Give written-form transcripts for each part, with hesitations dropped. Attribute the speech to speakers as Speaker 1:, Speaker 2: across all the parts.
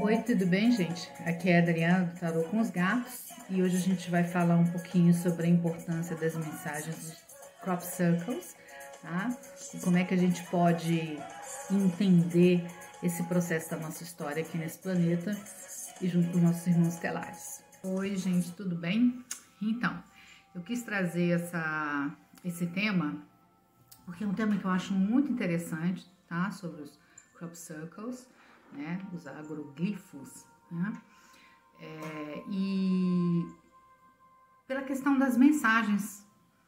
Speaker 1: Oi, tudo bem, gente? Aqui é a Adriana do Tarô com os Gatos e hoje a gente vai falar um pouquinho sobre a importância das mensagens dos Crop Circles, tá? E como é que a gente pode entender esse processo da nossa história aqui nesse planeta e junto com os nossos irmãos estelares. Oi, gente, tudo bem? Então, eu quis trazer esse tema porque é um tema que eu acho muito interessante, tá? Sobre os Crop Circles, né? Os agroglifos, né? E pela questão das mensagens,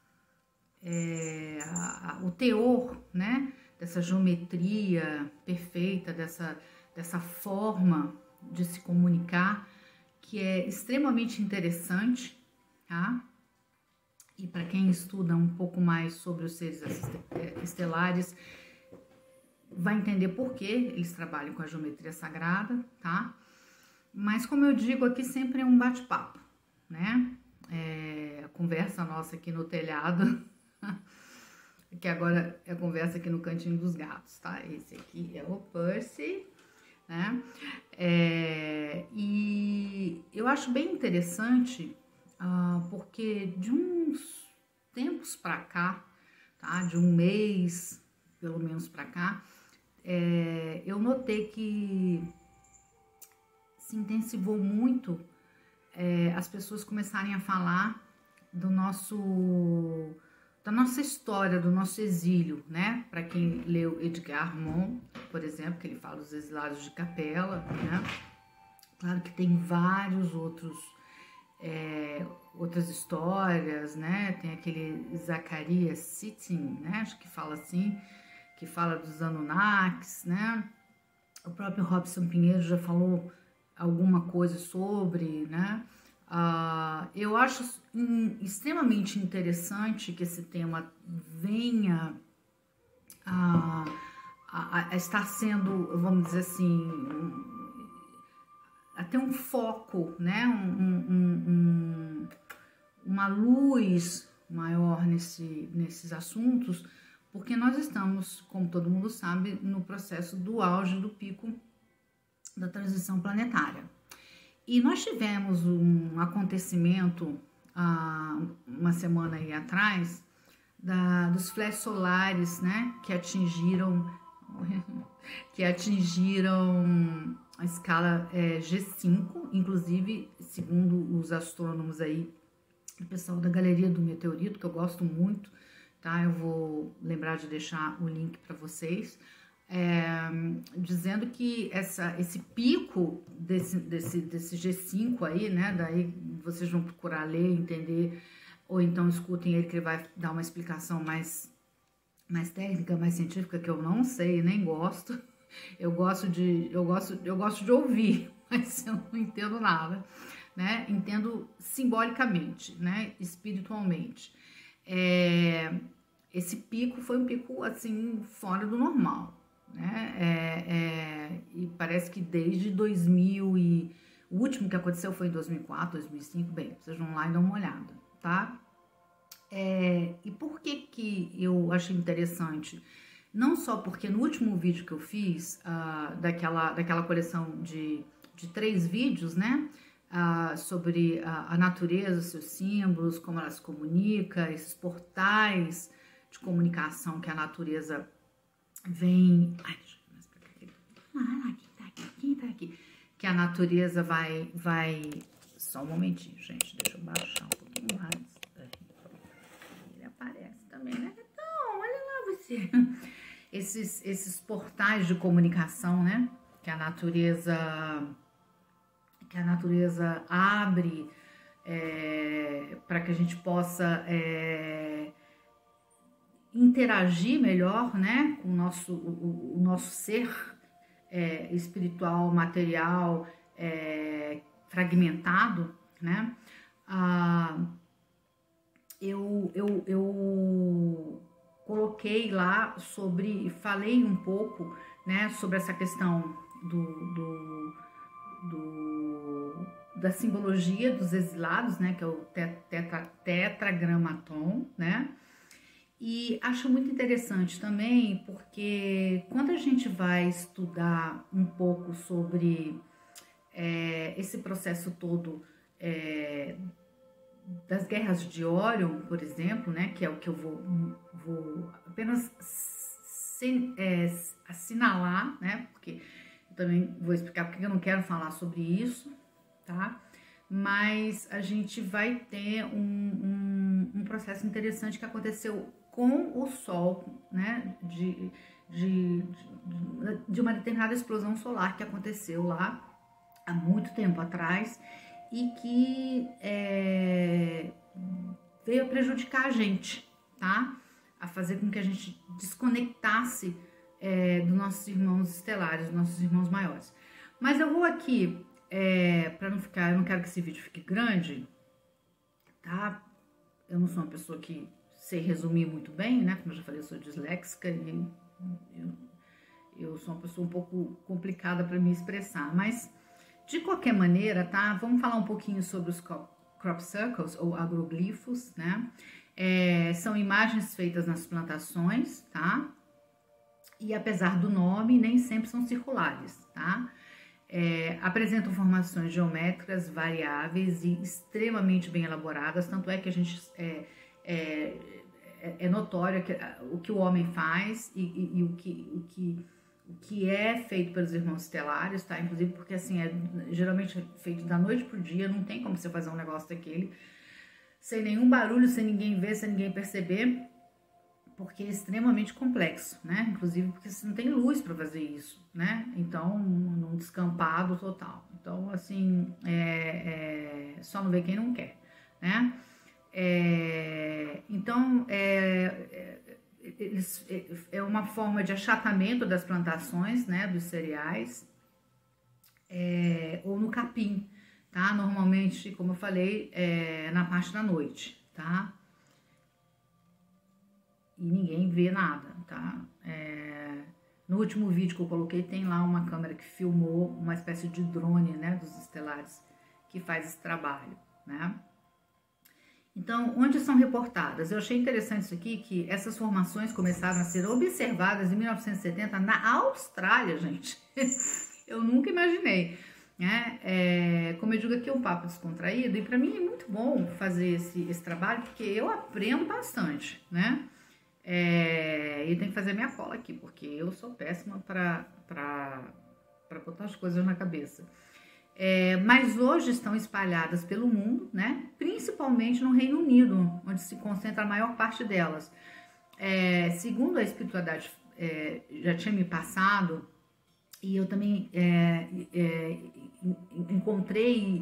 Speaker 1: o teor, né? Dessa geometria perfeita, dessa forma de se comunicar, que é extremamente interessante, tá? E para quem estuda um pouco mais sobre os seres estelares, vai entender por que eles trabalham com a geometria sagrada, tá? Mas como eu digo, aqui sempre é um bate-papo, né? A conversa nossa aqui no telhado, que agora é a conversa aqui no cantinho dos gatos, tá? Esse aqui é o Percy, né? E eu acho bem interessante, porque de uns tempos pra cá, tá? De um mês, pelo menos pra cá, eu notei que se intensivou muito as pessoas começarem a falar da nossa história, do nosso exílio, né? Para quem leu Edgar Morin, por exemplo, que ele fala dos exilados de Capela, né? Claro que tem vários outras histórias, né? Tem aquele Zacarias Sitchin, né? Acho que fala assim, que fala dos Anunnakis, né? O próprio Robson Pinheiro já falou alguma coisa sobre, né? Eu acho extremamente interessante que esse tema venha a estar sendo, vamos dizer assim, a ter um foco, né? Uma luz maior nesses assuntos, porque nós estamos, como todo mundo sabe, no processo do auge do pico da transição planetária. E nós tivemos um acontecimento uma semana aí atrás dos flashes solares, né, que atingiram a escala G5, inclusive, segundo os astrônomos aí, o pessoal da Galeria do Meteorito, que eu gosto muito, tá? Eu vou lembrar de deixar o link para vocês, dizendo que esse pico desse G5 aí, né? Daí vocês vão procurar ler, entender, ou então escutem ele, que ele vai dar uma explicação mais técnica, mais científica, que eu não sei, nem gosto. Eu gosto de ouvir, mas eu não entendo nada, né? Entendo simbolicamente, né? Espiritualmente. Esse pico foi um pico, assim, fora do normal, né? E parece que desde 2000 o último que aconteceu foi em 2004, 2005, bem, vocês vão lá e dão uma olhada, tá? E por que eu achei interessante? Não só porque no último vídeo que eu fiz, daquela coleção de 3 vídeos, né? Sobre a natureza, seus símbolos, como ela se comunica, esses portais de comunicação que a natureza vem... Ai, deixa eu ver mais pra cá. Quem tá aqui? Que a natureza vai... Só um momentinho, gente. Deixa eu baixar um pouquinho mais. Ele aparece também, né? Então, olha lá você. Esses portais de comunicação, né? Que a natureza abre para que a gente possa interagir melhor, né, com o nosso ser espiritual, material, fragmentado, né? Eu coloquei lá falei um pouco, né, sobre essa questão da simbologia dos exilados, né, que é o tetragramaton, né? E acho muito interessante também, porque quando a gente vai estudar um pouco sobre esse processo todo das guerras de Órion, por exemplo, né, que é o que eu vou apenas assinalar, né, porque eu também vou explicar porque eu não quero falar sobre isso, tá? Mas a gente vai ter um processo interessante que aconteceu com o Sol, né, de uma determinada explosão solar que aconteceu lá há muito tempo atrás e que veio a prejudicar a gente, tá? A fazer com que a gente desconectasse dos nossos irmãos estelares, dos nossos irmãos maiores. Mas eu vou aqui, para não ficar, eu não quero que esse vídeo fique grande, tá? Eu não sou uma pessoa que sei resumir muito bem, né? Como eu já falei, eu sou disléxica e eu sou uma pessoa um pouco complicada para me expressar, mas de qualquer maneira, tá? Vamos falar um pouquinho sobre os crop circles ou agroglifos, né? São imagens feitas nas plantações, tá? E apesar do nome, nem sempre são circulares, tá? Apresentam formações geométricas variáveis e extremamente bem elaboradas, tanto é que a gente é notório o que o homem faz e o que é feito pelos irmãos estelares, tá? Inclusive porque assim, geralmente feito da noite pro dia, não tem como você fazer um negócio daquele sem nenhum barulho, sem ninguém ver, sem ninguém perceber, porque é extremamente complexo, né? Inclusive porque você não tem luz para fazer isso, né? Então, num descampado total. Então, assim, só não vê quem não quer, né? Então, é uma forma de achatamento das plantações, né, dos cereais, ou no capim, tá? Normalmente, como eu falei, na parte da noite, tá? E ninguém vê nada, tá? No último vídeo que eu coloquei, tem lá uma câmera que filmou uma espécie de drone, né, dos estelares, que faz esse trabalho, né? Então, onde são reportadas? Eu achei interessante isso aqui, que essas formações começaram a ser observadas em 1970 na Austrália, gente. Eu nunca imaginei, né? Como eu digo aqui, é um papo descontraído, e para mim é muito bom fazer esse trabalho, porque eu aprendo bastante, né? E tenho que fazer minha cola aqui, porque eu sou péssima para botar as coisas na cabeça. Mas hoje estão espalhadas pelo mundo, né? Principalmente no Reino Unido, onde se concentra a maior parte delas. Segundo a espiritualidade já tinha me passado, e eu também encontrei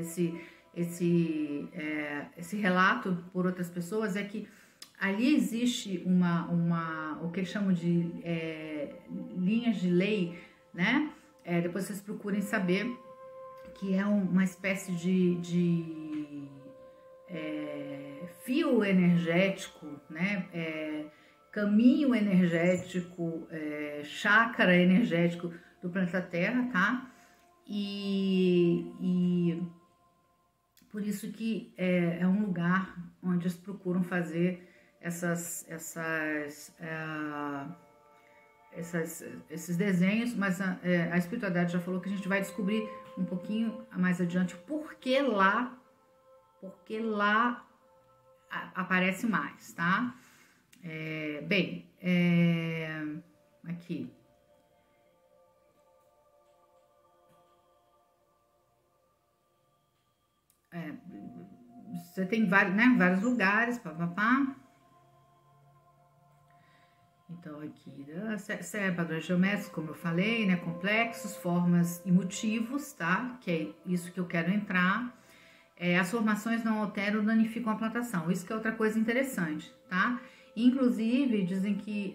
Speaker 1: esse relato por outras pessoas, é que ali existe o que eles chamam de linhas de lei, né? Depois vocês procurem saber, que é uma espécie de fio energético, né? Caminho energético, chácara energético do planeta Terra, tá? E por isso que é um lugar onde eles procuram fazer esses desenhos, mas a espiritualidade já falou que a gente vai descobrir um pouquinho mais adiante porque lá aparece mais, tá? Aqui. Você tem vários lugares, papapá. Então, aqui, padrões geométricos, como eu falei, né? Complexos, formas e motivos, tá? Que é isso que eu quero entrar. As formações não alteram ou danificam a plantação. Isso que é outra coisa interessante, tá? Inclusive, dizem que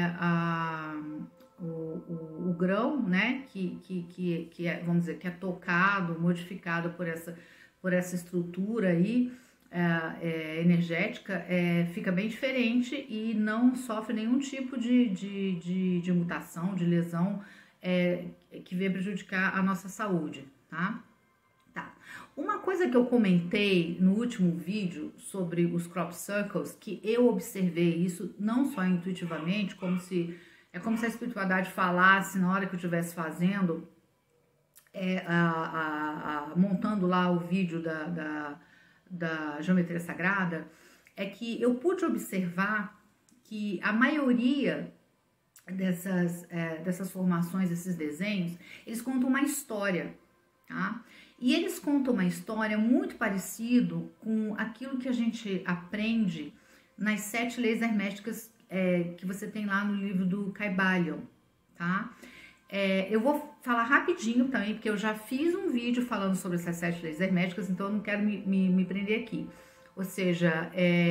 Speaker 1: o grão, né? Que é, vamos dizer, que é tocado, modificado por essa estrutura aí, energética, fica bem diferente e não sofre nenhum tipo de mutação, de lesão que venha prejudicar a nossa saúde, tá? Uma coisa que eu comentei no último vídeo sobre os crop circles, que eu observei isso não só intuitivamente, como se a espiritualidade falasse na hora que eu estivesse fazendo, montando lá o vídeo da geometria sagrada, é que eu pude observar que a maioria dessas formações, desses desenhos, eles contam uma história, tá? E eles contam uma história muito parecido com aquilo que a gente aprende nas 7 leis herméticas que você tem lá no livro do Kybalion, tá? Eu vou falar rapidinho também, porque eu já fiz um vídeo falando sobre essas 7 leis herméticas, então eu não quero me prender aqui. Ou seja,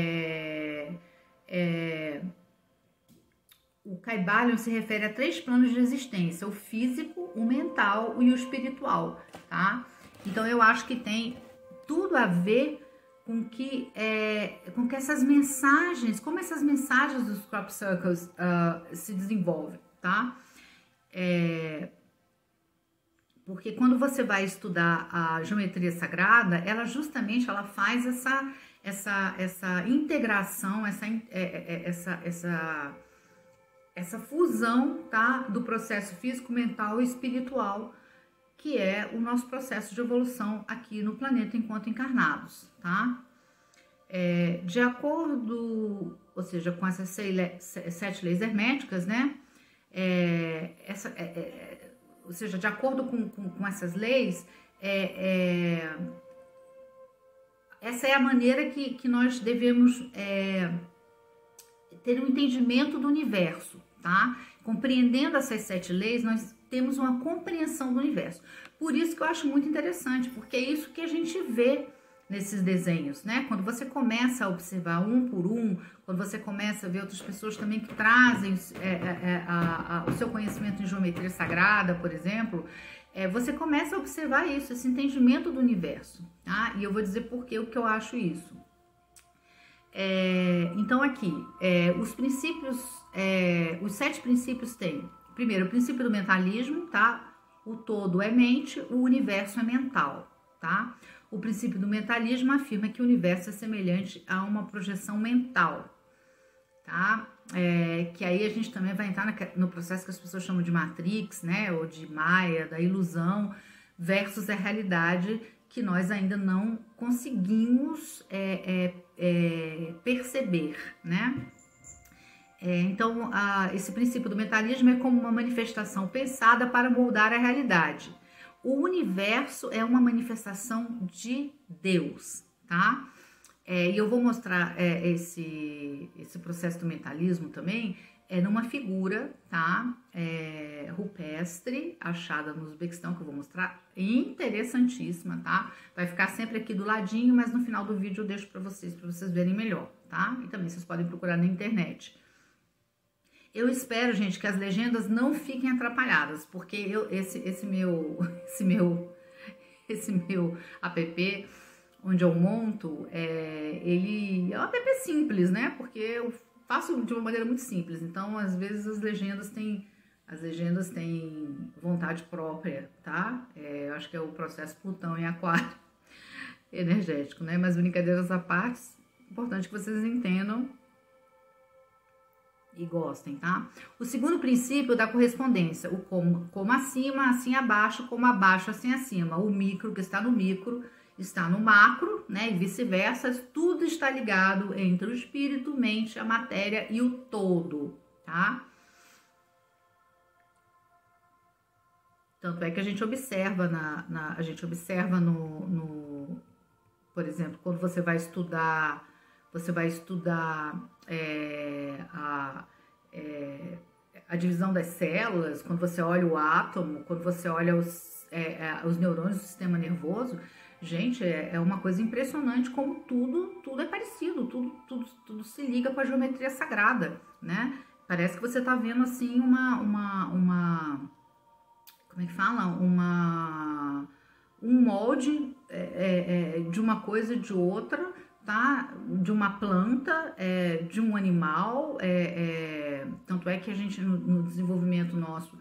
Speaker 1: o Kybalion se refere a 3 planos de existência: o físico, o mental e o espiritual, tá? Então eu acho que tem tudo a ver com que essas mensagens, como essas mensagens dos crop circles se desenvolvem, tá? Porque quando você vai estudar a geometria sagrada, ela justamente faz essa integração, essa fusão, tá, do processo físico, mental e espiritual, que é o nosso processo de evolução aqui no planeta enquanto encarnados, tá? De acordo, ou seja, com essas 7 leis herméticas, né? Ou seja, de acordo com essas leis, essa é a maneira que nós devemos ter um entendimento do universo, tá? Compreendendo essas 7 leis, nós temos uma compreensão do universo. Por isso que eu acho muito interessante, porque é isso que a gente vê nesses desenhos, né? Quando você começa a observar um por um, quando você começa a ver outras pessoas também que trazem o seu conhecimento em geometria sagrada, por exemplo, você começa a observar isso, esse entendimento do universo, tá? E eu vou dizer por que o que eu acho isso. Então aqui, os princípios, os 7 princípios têm, primeiro, o princípio do mentalismo, tá? O todo é mente, o universo é mental, tá? O princípio do mentalismo afirma que o universo é semelhante a uma projeção mental, tá? Que aí a gente também vai entrar no processo que as pessoas chamam de Matrix, né? Ou de Maia, da ilusão, versus a realidade que nós ainda não conseguimos perceber, né? Então, esse princípio do mentalismo é como uma manifestação pensada para moldar a realidade. O universo é uma manifestação de Deus, tá? E eu vou mostrar esse processo do mentalismo também numa figura, tá? Rupestre, achada no Uzbequistão, que eu vou mostrar, interessantíssima, tá? Vai ficar sempre aqui do ladinho, mas no final do vídeo eu deixo para vocês verem melhor, tá? E também vocês podem procurar na internet. Eu espero, gente, que as legendas não fiquem atrapalhadas, porque esse meu app, onde eu monto, ele é um app simples, né? Porque eu faço de uma maneira muito simples, então às vezes as legendas têm vontade própria, tá? Eu acho que é o processo Plutão em Aquário energético, né? Mas brincadeiras à parte, importante que vocês entendam e gostem, tá? O segundo princípio da correspondência, o como acima, assim abaixo, como abaixo, assim acima. O micro que está no micro está no macro, né? E vice-versa, tudo está ligado entre o espírito, mente, a matéria e o todo, tá? Tanto é que a gente observa por exemplo, quando você vai estudar a divisão das células, quando você olha o átomo, quando você olha os neurônios do sistema nervoso, gente, é uma coisa impressionante como tudo é parecido, tudo se liga com a geometria sagrada, né? Parece que você tá vendo assim como é que fala? Um molde de uma coisa e de outra, tá? De uma planta, de um animal, tanto é que a gente no desenvolvimento nosso,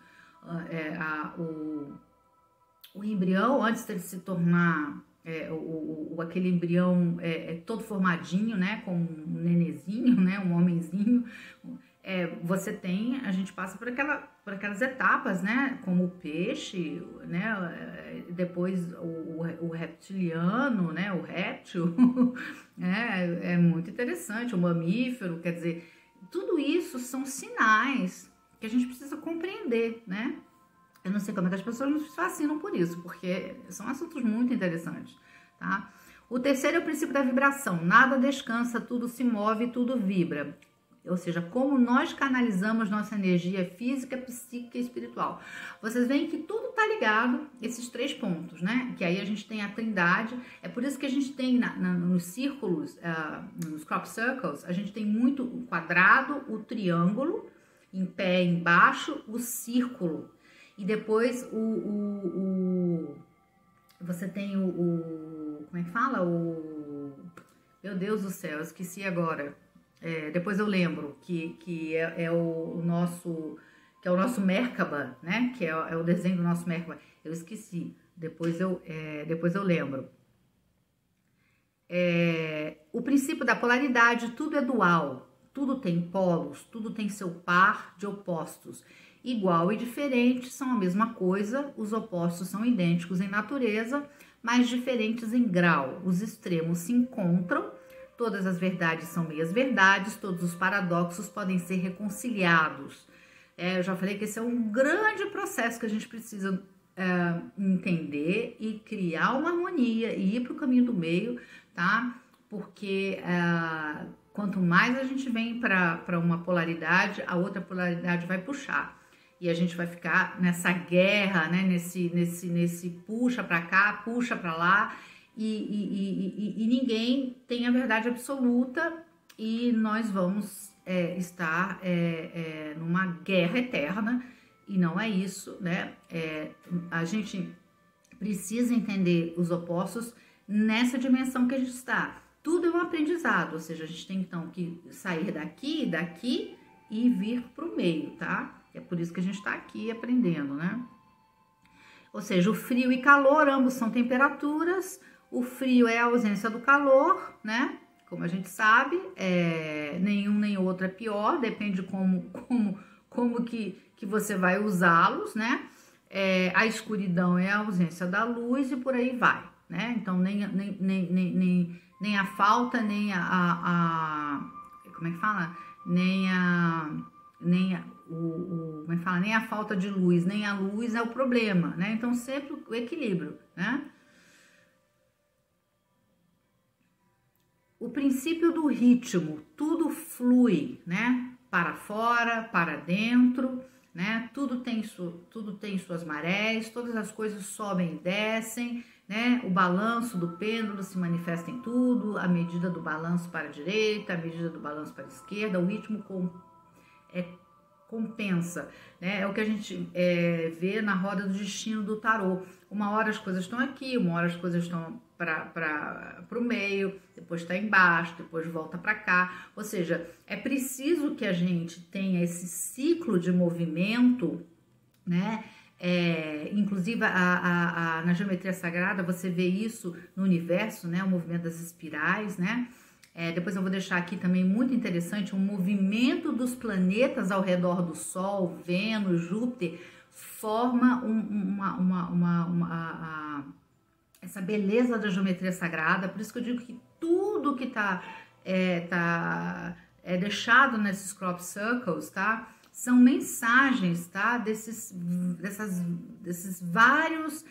Speaker 1: o embrião, antes de se tornar aquele embrião todo formadinho, né, como um nenezinho, né, um homenzinho, a gente passa por aquelas etapas, né? Como o peixe, né? Depois o reptiliano, né? O réptil, é muito interessante, o mamífero, quer dizer, tudo isso são sinais que a gente precisa compreender, né? Eu não sei como é que as pessoas nos fascinam por isso, porque são assuntos muito interessantes, tá? O terceiro é o princípio da vibração. Nada descansa, tudo se move, tudo vibra. Ou seja, como nós canalizamos nossa energia física, psíquica e espiritual. Vocês veem que tudo tá ligado, esses 3 pontos, né? Que aí a gente tem a trindade. É por isso que a gente tem nos círculos, nos crop circles, a gente tem muito o quadrado, o triângulo, em pé embaixo, o círculo. E depois você tem como é que fala? Meu Deus do céu, eu esqueci agora. Depois eu lembro que é o nosso Merkaba, né? Que é o desenho do nosso Merkaba. Eu esqueci. Depois eu lembro. O princípio da polaridade, tudo é dual. Tudo tem polos, tudo tem seu par de opostos. Igual e diferente são a mesma coisa, os opostos são idênticos em natureza, mas diferentes em grau. Os extremos se encontram, todas as verdades são meias verdades, todos os paradoxos podem ser reconciliados. Eu já falei que esse é um grande processo que a gente precisa entender e criar uma harmonia e ir para o caminho do meio, tá? Porque quanto mais a gente vem para uma polaridade, a outra polaridade vai puxar. E a gente vai ficar nessa guerra, né? Nesse puxa para cá, puxa para lá, e ninguém tem a verdade absoluta, e nós vamos estar numa guerra eterna, e não é isso, né? A gente precisa entender os opostos nessa dimensão que a gente está. Tudo é um aprendizado, ou seja, a gente tem então que sair daqui e vir para o meio, tá? É por isso que a gente está aqui aprendendo, né? Ou seja, o frio e calor, ambos são temperaturas. O frio é a ausência do calor, né? Como a gente sabe, nenhum nem outro é pior, depende como que você vai usá-los, né? A escuridão é a ausência da luz e por aí vai, né? Então, nem a falta, nem como é que fala? Como é que fala? Nem a falta de luz, nem a luz é o problema, né? Então, sempre o equilíbrio, né? O princípio do ritmo, tudo flui, né? Para fora, para dentro, né? Tudo tem suas marés, todas as coisas sobem e descem, né? O balanço do pêndulo se manifesta em tudo, a medida do balanço para a direita, a medida do balanço para a esquerda, o ritmo compensa, né? É o que a gente vê na roda do destino do tarô. Uma hora as coisas estão aqui, uma hora as coisas estão para o meio, depois está embaixo, depois volta para cá. Ou seja, é preciso que a gente tenha esse ciclo de movimento, né? Inclusive na geometria sagrada você vê isso no universo, né? O movimento das espirais, né? Depois eu vou deixar aqui também muito interessante o movimento dos planetas ao redor do Sol, Vênus, Júpiter, forma essa beleza da geometria sagrada. Por isso que eu digo que tudo que tá deixado nesses crop circles, tá? São mensagens, tá? Desses vários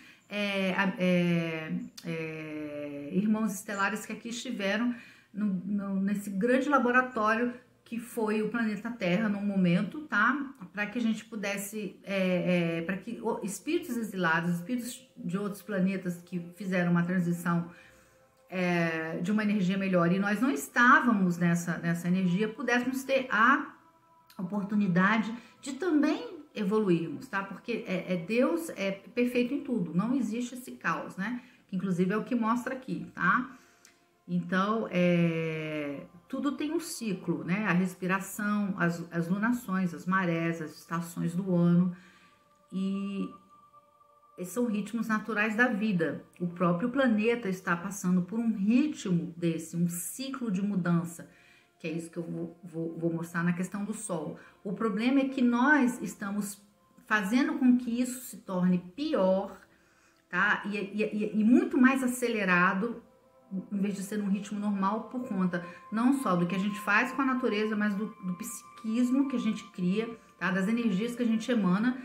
Speaker 1: irmãos estelares que aqui estiveram nesse grande laboratório que foi o planeta Terra num momento, tá? Para que a gente pudesse, para que espíritos exilados, espíritos de outros planetas que fizeram uma transição de uma energia melhor e nós não estávamos nessa energia, pudéssemos ter a oportunidade de também evoluirmos, tá? Porque Deus é perfeito em tudo, não existe esse caos, né? Que inclusive é o que mostra aqui, tá? Então, tudo tem um ciclo, né? A respiração, as lunações, as marés, as estações do ano, e são ritmos naturais da vida. O próprio planeta está passando por um ritmo desse, um ciclo de mudança, que é isso que eu vou mostrar na questão do Sol. O problema é que nós estamos fazendo com que isso se torne pior, tá? E muito mais acelerado, em vez de ser um ritmo normal, por conta não só do que a gente faz com a natureza, mas do psiquismo que a gente cria, tá? Das energias que a gente emana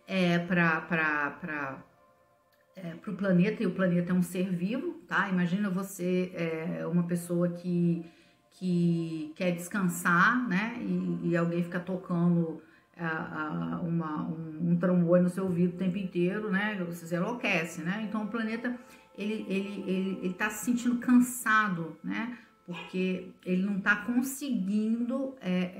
Speaker 1: para o planeta, e o planeta é um ser vivo, tá? Imagina você, uma pessoa que quer descansar, né? E alguém fica tocando um trombone no seu ouvido o tempo inteiro, né? Você enlouquece, né? Então o planeta ele tá se sentindo cansado, né? Porque ele não tá conseguindo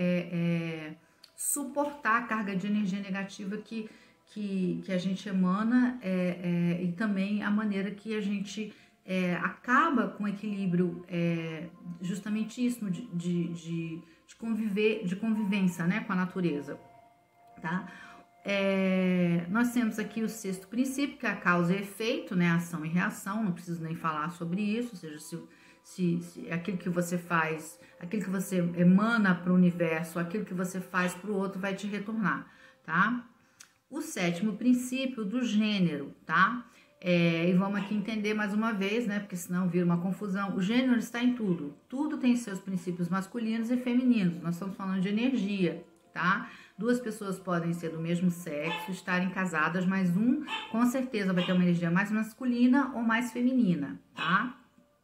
Speaker 1: suportar a carga de energia negativa que a gente emana, e também a maneira que a gente acaba com o equilíbrio, justamente isso, de convivência, né, com a natureza, tá? Nós temos aqui o sexto princípio, que é a causa e efeito, né, ação e reação, não preciso nem falar sobre isso, ou seja, se aquilo que você faz, aquilo que você emana para o universo, aquilo que você faz para o outro vai te retornar, tá? O sétimo princípio do gênero, tá? E vamos aqui entender mais uma vez, né? Porque senão vira uma confusão. O gênero está em tudo. Tudo tem seus princípios masculinos e femininos. Nós estamos falando de energia, tá? Duas pessoas podem ser do mesmo sexo, estarem casadas, mas um com certeza vai ter uma energia mais masculina ou mais feminina, tá?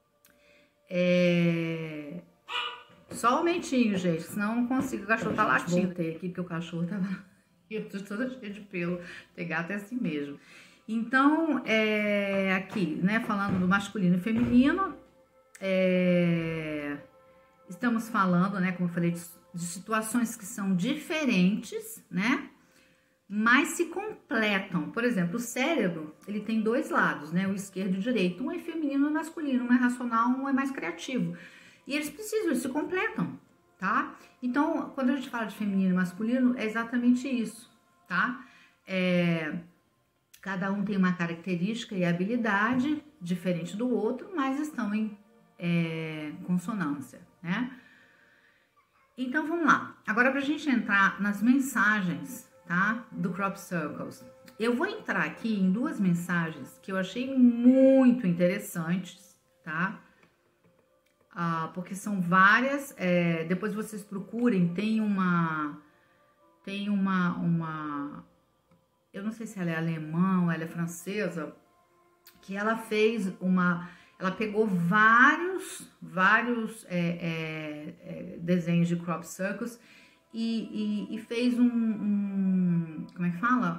Speaker 1: Só um momentinho, gente, senão eu não consigo. O cachorro tá latindo. Voltei aqui porque o cachorro tava... Eu tô toda cheia de pelo, tem gato é assim mesmo. Então, aqui, né, falando do masculino e feminino, estamos falando, né, como eu falei, de situações que são diferentes, né, mas se completam. Por exemplo, o cérebro, ele tem dois lados, né, o esquerdo e o direito. Um é feminino e um é masculino, um é racional, um é mais criativo. E eles eles se completam, tá? Então, quando a gente fala de feminino e masculino, é exatamente isso, tá? Cada um tem uma característica e habilidade diferente do outro, mas estão em consonância, né? Então, vamos lá. Agora, pra gente entrar nas mensagens, tá? Do Crop Circles. Eu vou entrar aqui em duas mensagens que eu achei muito interessantes, tá? Porque são várias, depois vocês procurem, tem uma, eu não sei se ela é alemã ou ela é francesa, que ela fez ela pegou vários desenhos de crop circles e fez como é que fala?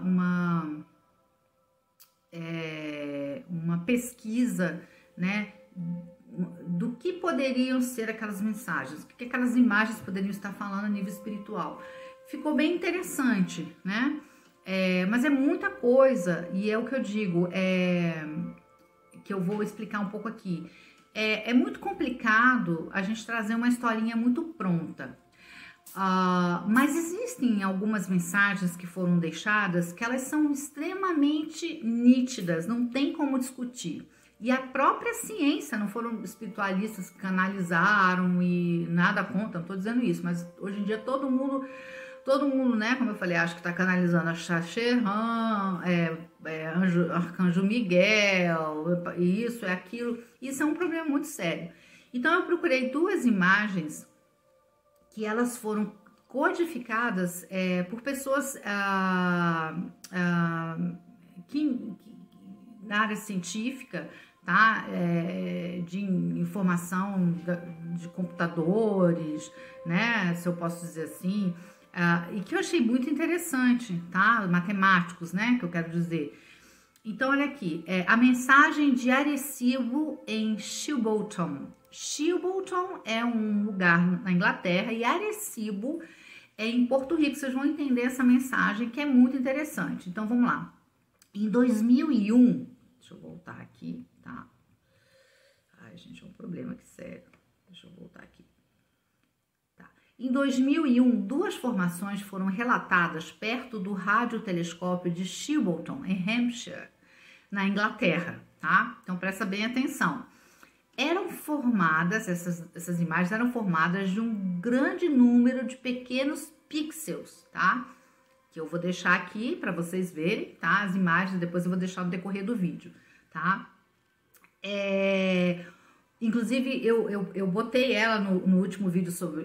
Speaker 1: Uma pesquisa, né, do que poderiam ser aquelas mensagens, o que aquelas imagens poderiam estar falando a nível espiritual. Ficou bem interessante, né? Mas é muita coisa, e é o que eu digo, que eu vou explicar um pouco aqui. É muito complicado a gente trazer uma historinha muito pronta. Mas existem algumas mensagens que foram deixadas que elas são extremamente nítidas, não tem como discutir. E a própria ciência, não foram espiritualistas que canalizaram e nada contra, não estou dizendo isso, mas hoje em dia todo mundo, né, como eu falei, acho que está canalizando a Xaxerran, Arcanjo Miguel, isso, aquilo. Isso é um problema muito sério. Então eu procurei duas imagens que elas foram codificadas por pessoas que na área científica, tá? De informação de computadores, né? Se eu posso dizer assim, e que eu achei muito interessante, tá? Matemáticos, né? Que eu quero dizer. Então, olha aqui, a mensagem de Arecibo em Shilbolton. Shilbolton é um lugar na Inglaterra e Arecibo é em Porto Rico. Vocês vão entender essa mensagem que é muito interessante. Então, vamos lá. Em 2001, deixa eu voltar aqui, tá? Ai, gente, é um problema aqui, sério. Deixa eu voltar aqui. Tá. Em 2001, duas formações foram relatadas perto do radiotelescópio de Shilbolton, em Hampshire, na Inglaterra, tá? Então, presta bem atenção. eram formadas, essas imagens eram formadas de um grande número de pequenos pixels, tá? Que eu vou deixar aqui para vocês verem, tá? As imagens, depois eu vou deixar no decorrer do vídeo, tá? Inclusive, eu botei ela no último vídeo sobre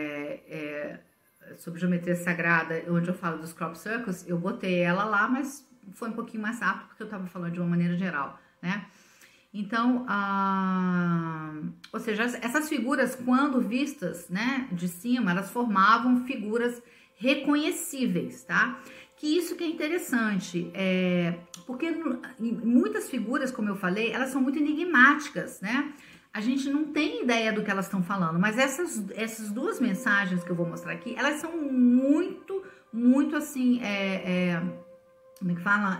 Speaker 1: geometria sagrada, onde eu falo dos crop circles, eu botei ela lá, mas foi um pouquinho mais rápido, porque eu tava falando de uma maneira geral, né? Então, ou seja, essas figuras, quando vistas, né, de cima, elas formavam figuras reconhecíveis, tá? Que isso que é interessante, porque muitas figuras, como eu falei, elas são muito enigmáticas, né? A gente não tem ideia do que elas estão falando, mas essas duas mensagens que eu vou mostrar aqui, elas são muito assim, como é que fala?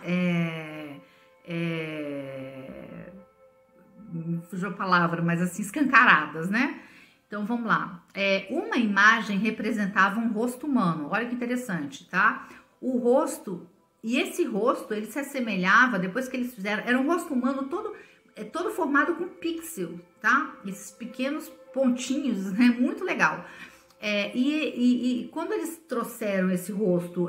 Speaker 1: Me fugiu a palavra, mas assim, escancaradas, né? Então, vamos lá. Uma imagem representava um rosto humano. Olha que interessante, tá? O rosto, e esse rosto, ele se assemelhava, depois que eles fizeram, era um rosto humano todo formado com pixel, tá? Esses pequenos pontinhos, né? Muito legal. E quando eles trouxeram esse rosto,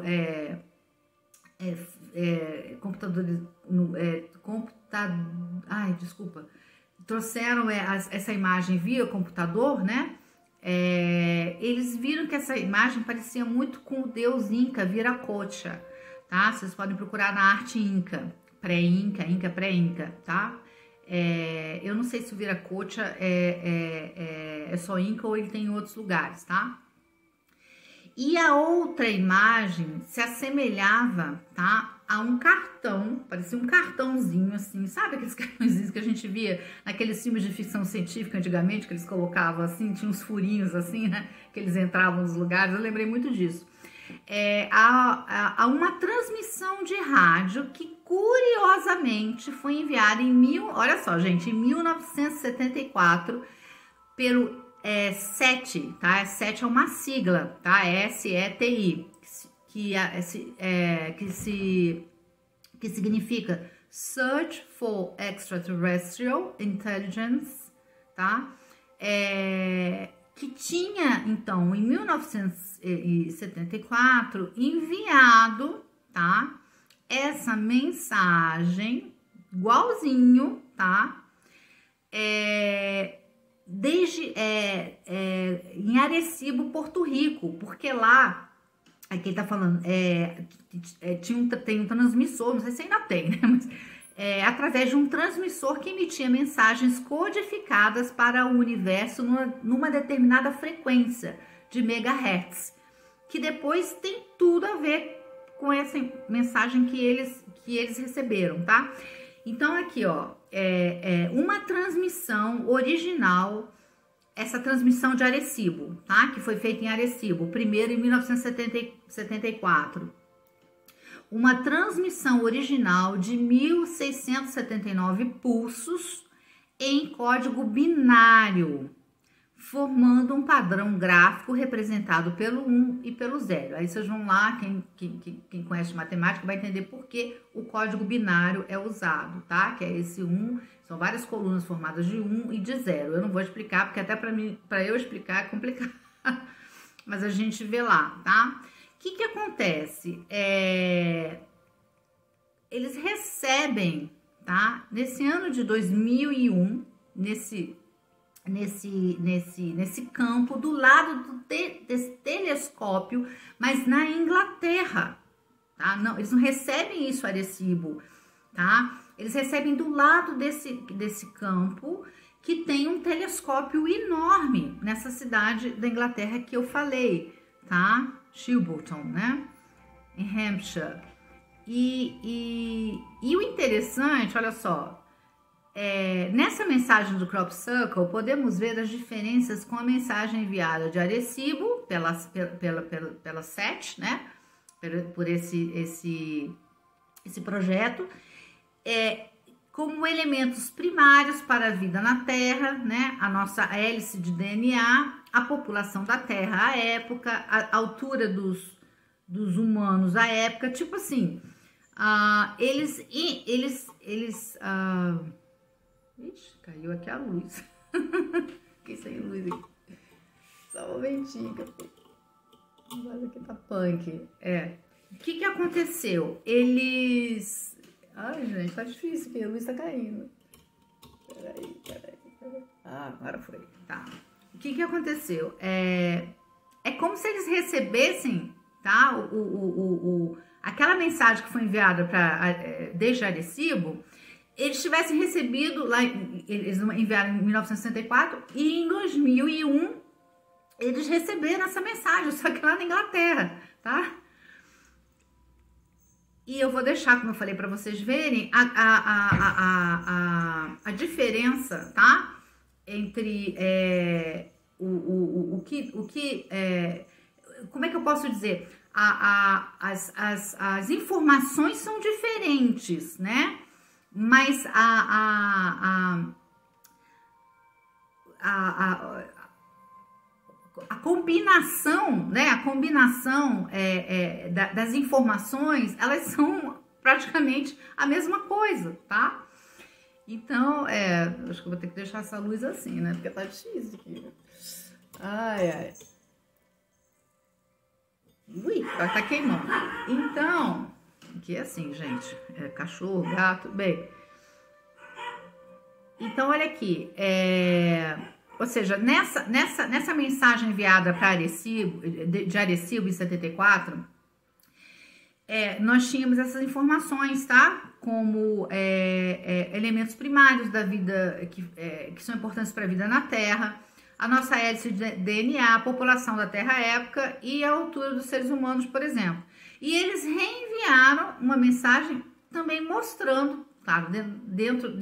Speaker 1: trouxeram essa imagem via computador, né? Eles viram que essa imagem parecia muito com o deus Inca, Viracocha, tá? Vocês podem procurar na arte Inca, pré-Inca, Inca pré-Inca, tá? Eu não sei se o Viracocha é só Inca ou ele tem em outros lugares, tá? E a outra imagem se assemelhava, tá, a um cartão, parecia um cartãozinho assim, sabe aqueles cartãozinhos que a gente via naqueles filmes de ficção científica antigamente, que eles colocavam assim, tinha uns furinhos assim, né, que eles entravam nos lugares, eu lembrei muito disso. Há uma transmissão de rádio que curiosamente foi enviada olha só, gente, em 1974 pelo SETI, tá? SETI é uma sigla, tá? SETI, que significa Search for Extraterrestrial Intelligence, tá? Que tinha, então, em 1974, enviado, tá? Essa mensagem, igualzinho, tá? Em Arecibo, Porto Rico, porque lá, aqui ele tá falando, tem um transmissor, não sei se ainda tem, né? Mas através de um transmissor que emitia mensagens codificadas para o universo numa determinada frequência de megahertz, que depois tem tudo a ver com essa mensagem que eles receberam, tá? Então, aqui, ó, uma transmissão original, essa transmissão de Arecibo, tá? Que foi feita em Arecibo, primeiro em 1974. Uma transmissão original de 1679 pulsos em código binário, formando um padrão gráfico representado pelo 1 e pelo 0. Aí vocês vão lá, quem conhece matemática vai entender por que o código binário é usado, tá? Que é esse 1, são várias colunas formadas de 1 e de 0. Eu não vou explicar, porque até para eu explicar é complicado, mas a gente vê lá, tá? O que acontece? Eles recebem, tá? Nesse ano de 2001, nesse campo, do lado desse telescópio, mas na Inglaterra, tá? Não, eles não recebem isso, Arecibo, tá? Eles recebem do lado desse campo, que tem um telescópio enorme nessa cidade da Inglaterra que eu falei, tá? Shilburton, né? Em Hampshire. E o interessante, olha só, nessa mensagem do Crop Circle, podemos ver as diferenças com a mensagem enviada de Arecibo pela SET, né? Por esse projeto, como elementos primários para a vida na Terra, né? A nossa hélice de DNA, a população da Terra à época, a altura dos humanos à época, tipo assim, eles Ixi, caiu aqui a luz. Fiquei sem luz aqui. Só um momentinho, agora aqui tá punk. O que aconteceu? Eles... Ai, gente, tá difícil aqui, a luz tá caindo. Peraí. Ah, agora foi. Tá. O que aconteceu? É como se eles recebessem, tá? Aquela mensagem que foi enviada desde Arecibo, eles tivessem recebido lá, eles enviaram em 1964 e em 2001 eles receberam essa mensagem, só que lá na Inglaterra, tá? E eu vou deixar, como eu falei, para vocês verem a diferença, tá? Entre como é que eu posso dizer? As informações são diferentes, né? Mas a combinação, né? A combinação das informações, elas são praticamente a mesma coisa, tá? Então, acho que eu vou ter que deixar essa luz assim, né? Porque tá difícil aqui. Ai. Ui, tá queimando. Então, que é assim, gente. Cachorro, gato, bem. Então, olha aqui. Ou seja, nessa mensagem enviada para Arecibo, de Arecibo em 74, nós tínhamos essas informações, tá? Como elementos primários da vida que são importantes para a vida na Terra, a nossa hélice de DNA, a população da Terra à época e a altura dos seres humanos, por exemplo. E eles reenviaram uma mensagem também mostrando, claro, dentro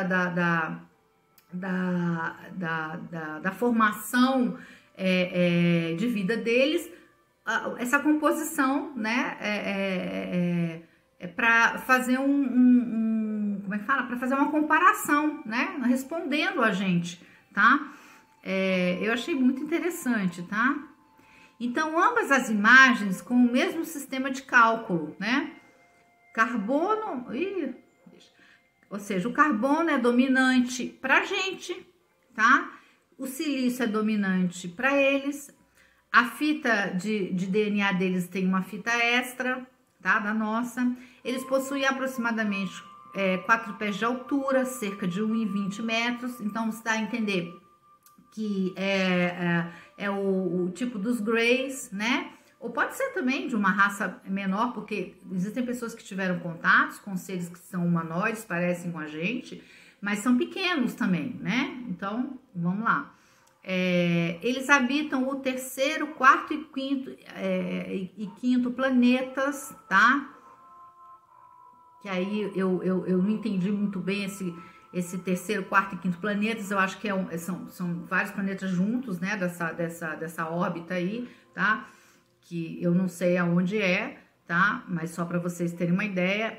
Speaker 1: da formação de vida deles, essa composição, né, para fazer como é que fala? Para fazer uma comparação, né, respondendo a gente, tá? Eu achei muito interessante, tá? Então, ambas as imagens com o mesmo sistema de cálculo, né? Carbono, ou seja, o carbono é dominante pra gente, tá? O silício é dominante para eles. A fita de DNA deles tem uma fita extra, tá? Da nossa. Eles possuem aproximadamente 4 pés de altura, cerca de 1,20 metros. Então, você dá a entender que é o tipo dos Greys, né? Ou pode ser também de uma raça menor, porque existem pessoas que tiveram contatos com seres que são humanoides, parecem com a gente, mas são pequenos também, né? Então, vamos lá. Eles habitam o terceiro, quarto e quinto planetas, tá? Que aí eu não entendi muito bem esse terceiro, quarto e quinto planetas. Eu acho que são vários planetas juntos, né? Dessa órbita aí, tá? Que eu não sei aonde tá? Mas só para vocês terem uma ideia,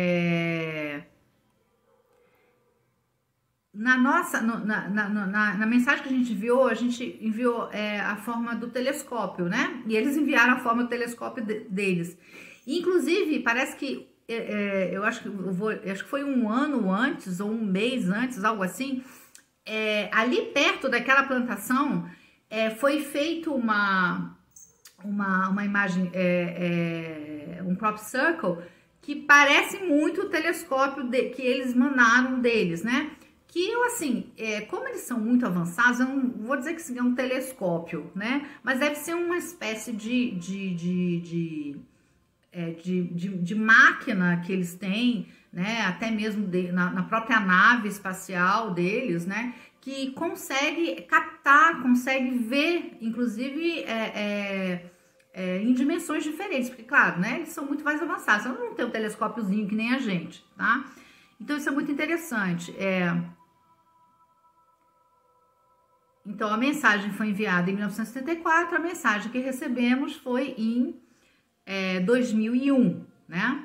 Speaker 1: na mensagem que a gente enviou a forma do telescópio, né? E eles enviaram a forma do telescópio deles. Inclusive, parece que eu acho que foi um ano antes ou um mês antes, algo assim. Ali perto daquela plantação foi feito uma imagem, um crop circle, que parece muito o telescópio que eles mandaram deles, né? Que eu, assim, como eles são muito avançados, eu não vou dizer que é um telescópio, né? Mas deve ser uma espécie de máquina que eles têm, né? Até mesmo na própria nave espacial deles, né? Que consegue captar, consegue ver, inclusive, em dimensões diferentes, porque, claro, né, eles são muito mais avançados, eles não tem um telescópiozinho que nem a gente, tá? Então, isso é muito interessante. Então, a mensagem foi enviada em 1974, a mensagem que recebemos foi em 2001, né?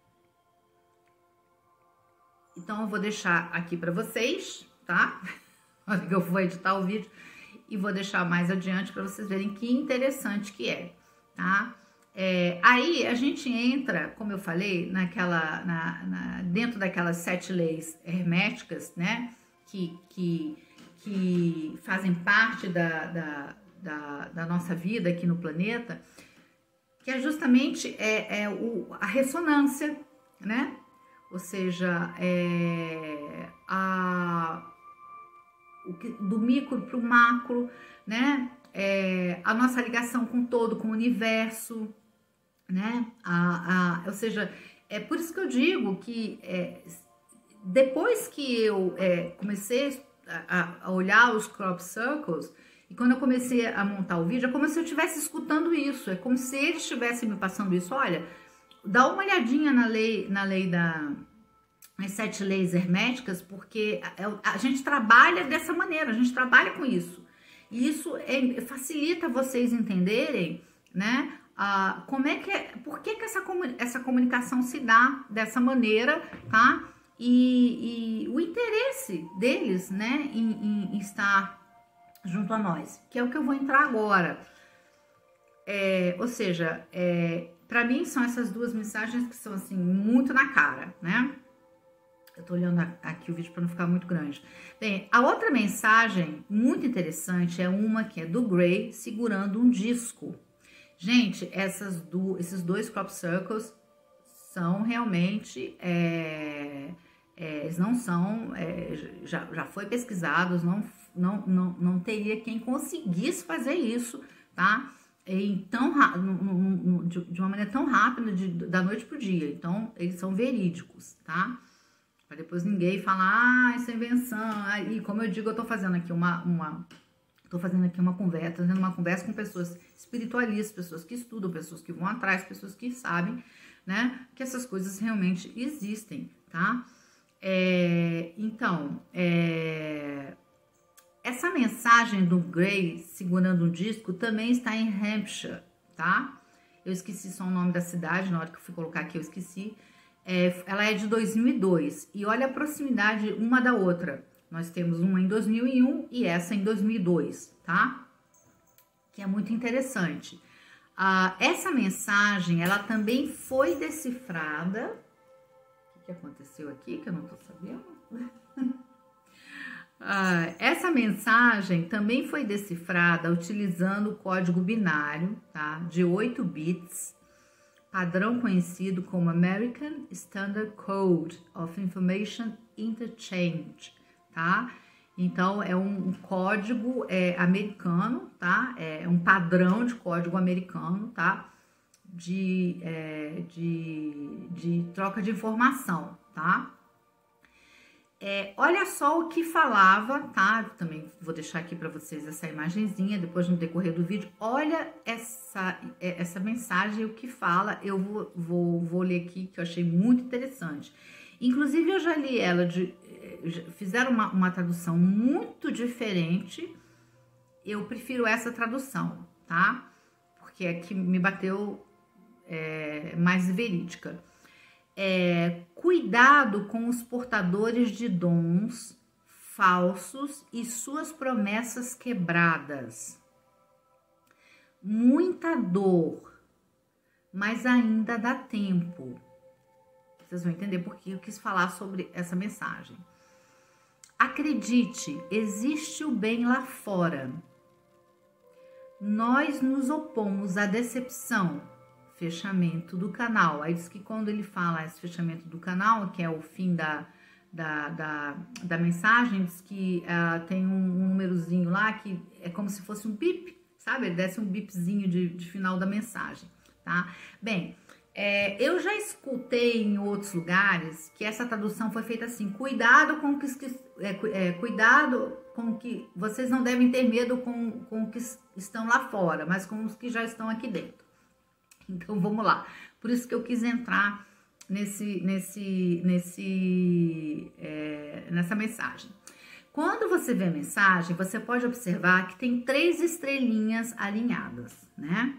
Speaker 1: Então, eu vou deixar aqui para vocês, tá? Eu vou editar o vídeo e vou deixar mais adiante para vocês verem que interessante que tá? Aí a gente entra, como eu falei, dentro daquelas 7 leis herméticas, né? que fazem parte da nossa vida aqui no planeta, que é justamente a ressonância, né? Ou seja, do micro para o macro, né? A nossa ligação com todo, com o universo, né? Ou seja, é por isso que eu digo que depois que eu comecei a olhar os crop circles, e quando eu comecei a montar o vídeo, é como se eu estivesse escutando isso, é como se eles estivessem me passando isso. Olha, dá uma olhadinha na lei nas 7 leis herméticas, porque a gente trabalha dessa maneira, a gente trabalha com isso. E isso facilita vocês entenderem, né? Por que essa comunicação se dá dessa maneira, tá? E o interesse deles, né, em estar junto a nós, que é o que eu vou entrar agora. Ou seja, para mim são essas duas mensagens que são assim muito na cara, né? Eu tô olhando aqui o vídeo para não ficar muito grande. Bem, a outra mensagem muito interessante é uma que é do Gray segurando um disco. Gente, esses dois crop circles são realmente, eles não são, já foi pesquisados, não teria quem conseguisse fazer isso, tá? De uma maneira tão rápida, da noite pro dia. Então, eles são verídicos, tá? Para depois ninguém falar, isso é invenção. E como eu digo, eu tô fazendo aqui uma conversa, fazendo uma conversa com pessoas espiritualistas, pessoas que estudam, pessoas que vão atrás, pessoas que sabem, né, que essas coisas realmente existem, tá? Então, essa mensagem do Gray segurando um disco também está em Hampshire, tá? Eu esqueci só o nome da cidade, na hora que eu fui colocar aqui eu esqueci. Ela é de 2002 e olha a proximidade uma da outra. Nós temos uma em 2001 e essa em 2002, tá? Que é muito interessante. Essa mensagem, ela também foi decifrada. O que aconteceu aqui que eu não tô sabendo? Essa mensagem também foi decifrada utilizando o código binário, tá? De 8 bits, padrão conhecido como American Standard Code of Information Interchange, tá? Então, é um código americano, tá? É um padrão de código americano, tá? De troca de informação, tá? Olha só o que falava, tá? Também vou deixar aqui para vocês essa imagenzinha, depois no decorrer do vídeo. Olha essa mensagem, o que fala, eu vou ler aqui, que eu achei muito interessante. Inclusive, eu já li ela, fizeram uma tradução muito diferente, eu prefiro essa tradução, tá? Porque é que me bateu mais verídica. Cuidado com os portadores de dons falsos e suas promessas quebradas. Muita dor, mas ainda dá tempo. Vocês vão entender porque eu quis falar sobre essa mensagem. Acredite, existe o bem lá fora. Nós nos opomos à decepção. Fechamento do canal. Aí diz que quando ele fala esse fechamento do canal, que é o fim da mensagem, diz que tem um númerozinho lá que é como se fosse um bip, sabe? Ele desce um bipzinho de final da mensagem, tá? Bem, eu já escutei em outros lugares que essa tradução foi feita assim: cuidado com que vocês não devem ter medo com que estão lá fora, mas com os que já estão aqui dentro. Então, vamos lá. Por isso que eu quis entrar nessa mensagem. Quando você vê a mensagem, você pode observar que tem 3 estrelinhas alinhadas, né?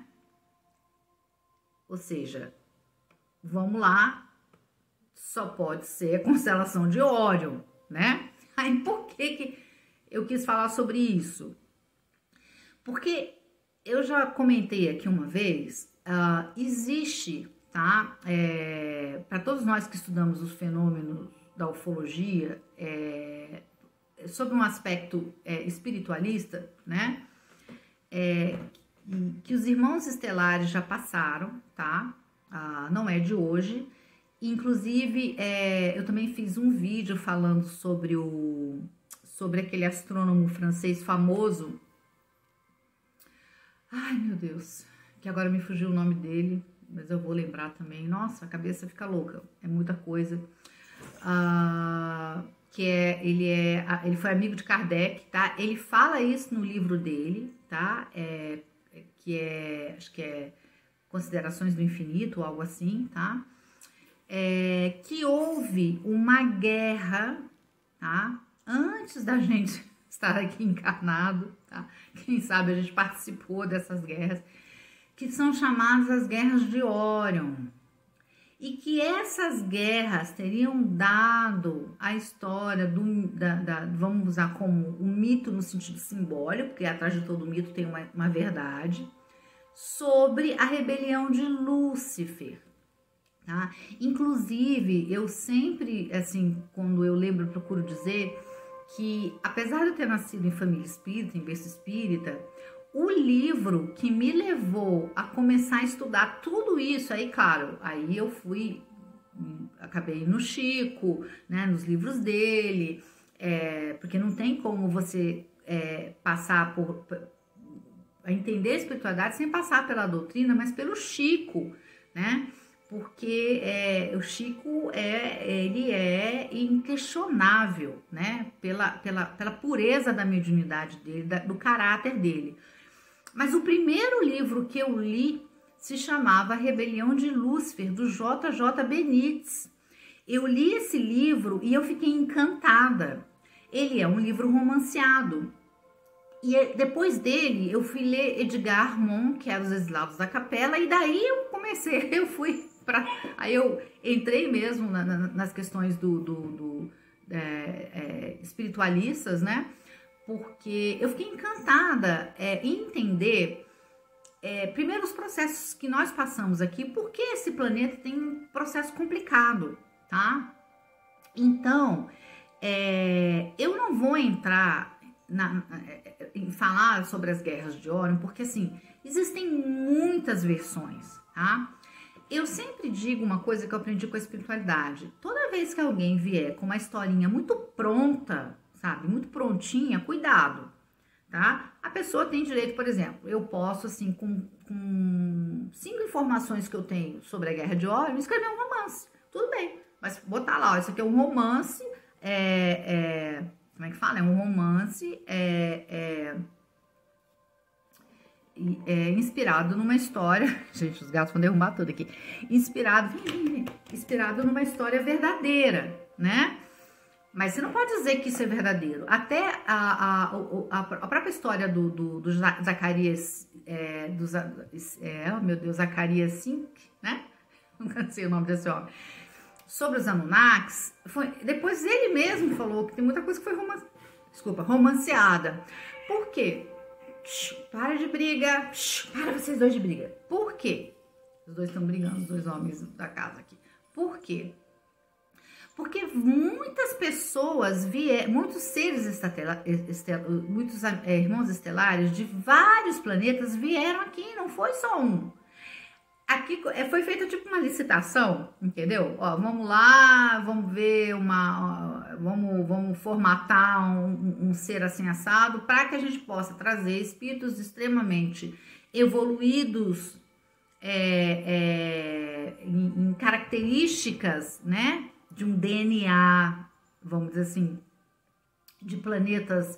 Speaker 1: Ou seja, vamos lá, só pode ser a constelação de Órion, né? Aí, por que eu quis falar sobre isso? Porque eu já comentei aqui uma vez, existe, tá? Para todos nós que estudamos os fenômenos da ufologia, sobre um aspecto espiritualista, né? Que os irmãos estelares já passaram, tá? Não é de hoje. Inclusive, eu também fiz um vídeo falando sobre aquele astrônomo francês famoso. Ai, meu Deus, que agora me fugiu o nome dele, mas eu vou lembrar também. Nossa, a cabeça fica louca, é muita coisa. Ele foi amigo de Kardec, tá? Ele fala isso no livro dele, tá? Acho que é Considerações do Infinito, ou algo assim, tá? Que houve uma guerra, tá? Antes da gente estar aqui encarnado, tá? Quem sabe a gente participou dessas guerras, que são chamadas as guerras de Órion. E que essas guerras teriam dado a história vamos usar como um mito no sentido simbólico, porque atrás de todo mito tem uma verdade, sobre a rebelião de Lúcifer, tá? Inclusive, eu sempre, assim, quando eu lembro, eu procuro dizer que, apesar de eu ter nascido em família espírita, em berço espírita, o livro que me levou a começar a estudar tudo isso, aí, claro, aí eu acabei no Chico, né, nos livros dele, porque não tem como você passar a entender a espiritualidade sem passar pela doutrina, mas pelo Chico, né? Porque o Chico ele é inquestionável, né? Pela pureza da mediunidade dele, do caráter dele. Mas o primeiro livro que eu li se chamava Rebelião de Lúcifer, do J.J. Benítez. Eu li esse livro e eu fiquei encantada. Ele é um livro romanceado. E depois dele, eu fui ler Edgar Morin, que era Os Exilados da Capela, e daí aí eu entrei mesmo nas questões espiritualistas, né? Porque eu fiquei encantada em entender, primeiro, os processos que nós passamos aqui, porque esse planeta tem um processo complicado, tá? Então, eu não vou entrar em falar sobre as guerras de Órion, porque, assim, existem muitas versões, tá? Eu sempre digo uma coisa que eu aprendi com a espiritualidade. Toda vez que alguém vier com uma historinha muito pronta, sabe, muito prontinha, cuidado, tá? A pessoa tem direito, por exemplo, eu posso, assim, com 5 informações que eu tenho sobre a Guerra de Órion, escrever um romance, tudo bem, mas botar lá, ó, isso aqui é um romance, como é que fala? É um romance, inspirado numa história, gente, os gatos vão derrubar tudo aqui, inspirado numa história verdadeira, né? Mas você não pode dizer que isso é verdadeiro. Até a própria história do Zacarias, meu Deus, Zacarias 5, né? Nunca sei o nome desse homem. Sobre os Anunnakis, depois ele mesmo falou que tem muita coisa que foi romanceada. Por quê? Para de briga. Para vocês dois de briga. Por quê? Os dois estão brigando, os dois homens da casa aqui. Por quê? Porque muitas pessoas muitos seres muitos irmãos estelares de vários planetas vieram aqui, não foi só um. Aqui foi feita tipo uma licitação, entendeu? Ó, vamos lá, vamos ver vamos formatar um ser assim assado para que a gente possa trazer espíritos extremamente evoluídos em características, né? De um DNA, vamos dizer assim, de planetas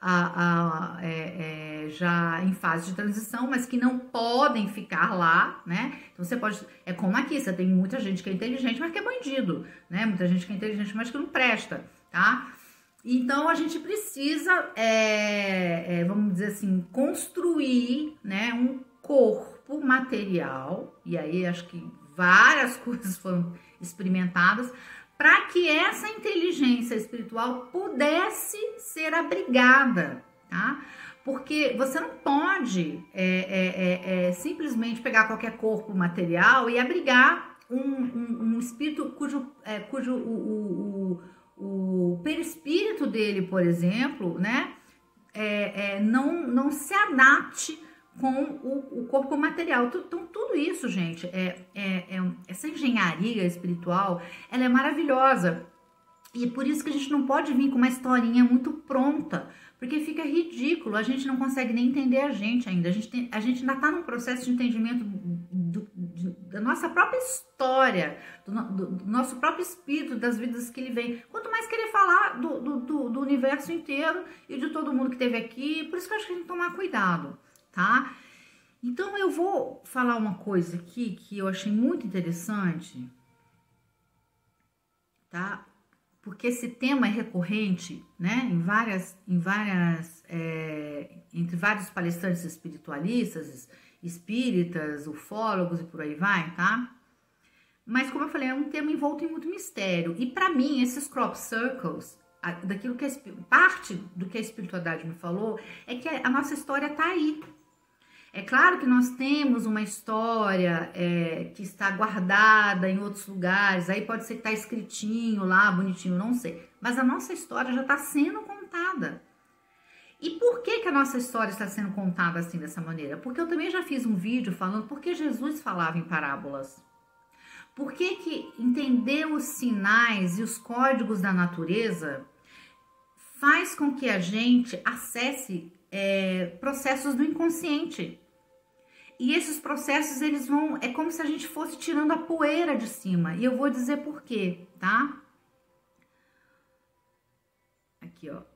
Speaker 1: já em fase de transição, mas que não podem ficar lá, né? Então você pode, como aqui, você tem muita gente que é inteligente, mas que é bandido, né? Muita gente que é inteligente, mas que não presta, tá? Então a gente precisa, vamos dizer assim, construir, né, um corpo material, e aí acho que várias coisas foram experimentadas, para que essa inteligência espiritual pudesse ser abrigada, tá? Porque você não pode simplesmente pegar qualquer corpo material e abrigar um espírito cujo o perispírito dele, por exemplo, né, não se adapte com o corpo material. Então, tudo isso, gente, essa engenharia espiritual, ela é maravilhosa. E por isso que a gente não pode vir com uma historinha muito pronta, porque fica ridículo, a gente não consegue nem entender a gente ainda. A gente ainda está num processo de entendimento da nossa própria história, do nosso próprio espírito, das vidas que ele vem. Quanto mais querer falar do universo inteiro e de todo mundo que esteve aqui, por isso que eu acho que a gente tem que tomar cuidado, tá? Então eu vou falar uma coisa aqui que eu achei muito interessante, tá? Porque esse tema é recorrente, né, entre vários palestrantes espiritualistas, espíritas, ufólogos e por aí vai, tá? Mas como eu falei, é um tema envolto em muito mistério. E para mim, esses crop circles, daquilo que parte do que a espiritualidade me falou, é que a nossa história tá aí. É claro que nós temos uma história que está guardada em outros lugares, aí pode ser que está escritinho lá, bonitinho, não sei. Mas a nossa história já está sendo contada. E por que a nossa história está sendo contada assim, dessa maneira? Porque eu também já fiz um vídeo falando por que Jesus falava em parábolas. Por que entender os sinais e os códigos da natureza faz com que a gente acesse processos do inconsciente. E esses processos, eles vão... É como se a gente fosse tirando a poeira de cima. E eu vou dizer por quê, tá? Aqui, ó.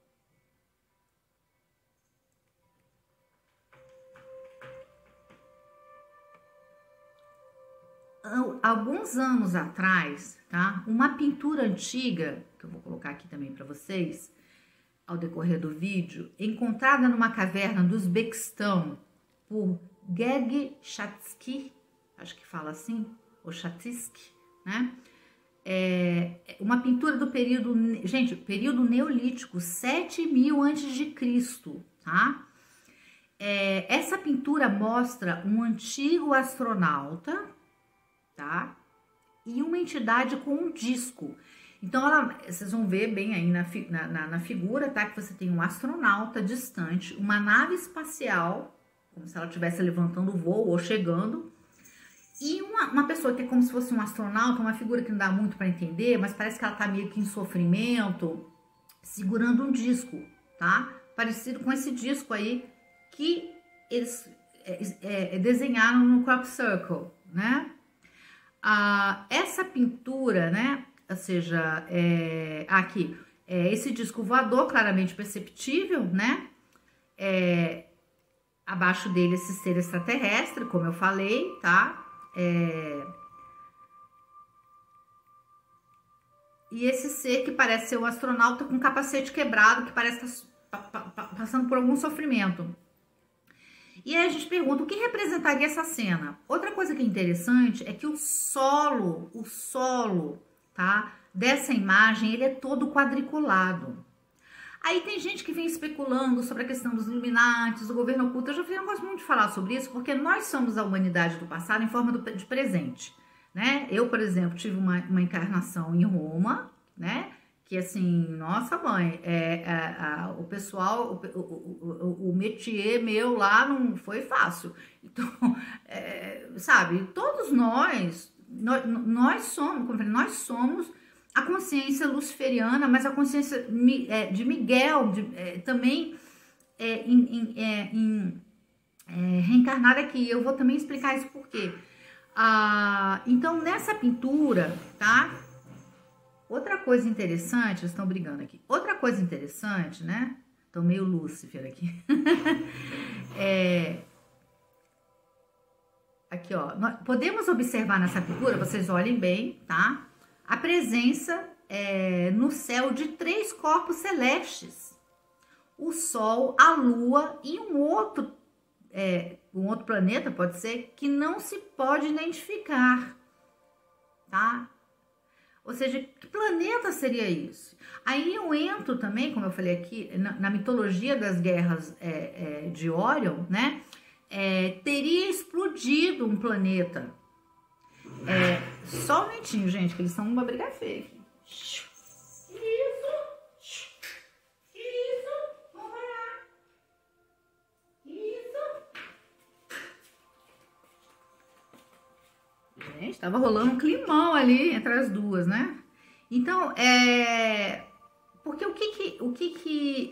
Speaker 1: Alguns anos atrás, tá? Uma pintura antiga, que eu vou colocar aqui também para vocês, ao decorrer do vídeo, encontrada numa caverna do Uzbequistão por Geg Chatsky, acho que fala assim, ou Chatsky, né? Uma pintura do período, gente, período neolítico, 7.000 antes de Cristo, tá? Essa pintura mostra um antigo astronauta, tá? E uma entidade com um disco. Então, vocês vão ver bem aí na figura, tá? Que você tem um astronauta distante, uma nave espacial, como se ela estivesse levantando o voo ou chegando, e uma pessoa que é como se fosse um astronauta, uma figura que não dá muito para entender, mas parece que ela tá meio que em sofrimento, segurando um disco, tá? Parecido com esse disco aí que eles desenharam no crop circle, né? Essa pintura, né? Ou seja, aqui, esse disco voador claramente perceptível, né? Abaixo dele esse ser extraterrestre, como eu falei, tá? E esse ser que parece ser um astronauta com capacete quebrado, que parece estar passando por algum sofrimento. E aí a gente pergunta, o que representaria essa cena? Outra coisa que é interessante é que o solo, tá, dessa imagem, ele é todo quadriculado. Aí tem gente que vem especulando sobre a questão dos Illuminatis, do governo oculto. Eu não gosto muito de falar sobre isso, porque nós somos a humanidade do passado em forma de presente, né? Eu, por exemplo, tive uma encarnação em Roma, né? Que assim, nossa mãe, o pessoal, o métier meu lá não foi fácil. Então, sabe, todos nós somos, como eu falei, nós somos a consciência luciferiana, mas a consciência de Miguel, também reencarnada aqui. Eu vou também explicar isso por quê. Então, nessa pintura, tá? Outra coisa interessante, eles estão brigando aqui. Outra coisa interessante, né? Tô meio Lúcifer aqui. Aqui, ó. Podemos observar nessa pintura, vocês olhem bem, tá? A presença no céu de 3 corpos celestes. O Sol, a Lua e um outro planeta, pode ser, que não se pode identificar, tá? Ou seja, que planeta seria isso? Aí eu entro também, como eu falei aqui, na mitologia das guerras de Órion, né? Teria explodido um planeta. Só um momentinho, gente, que eles estão numa briga feia aqui. Gente, tava rolando um climão ali entre as duas, né? Então, porque o que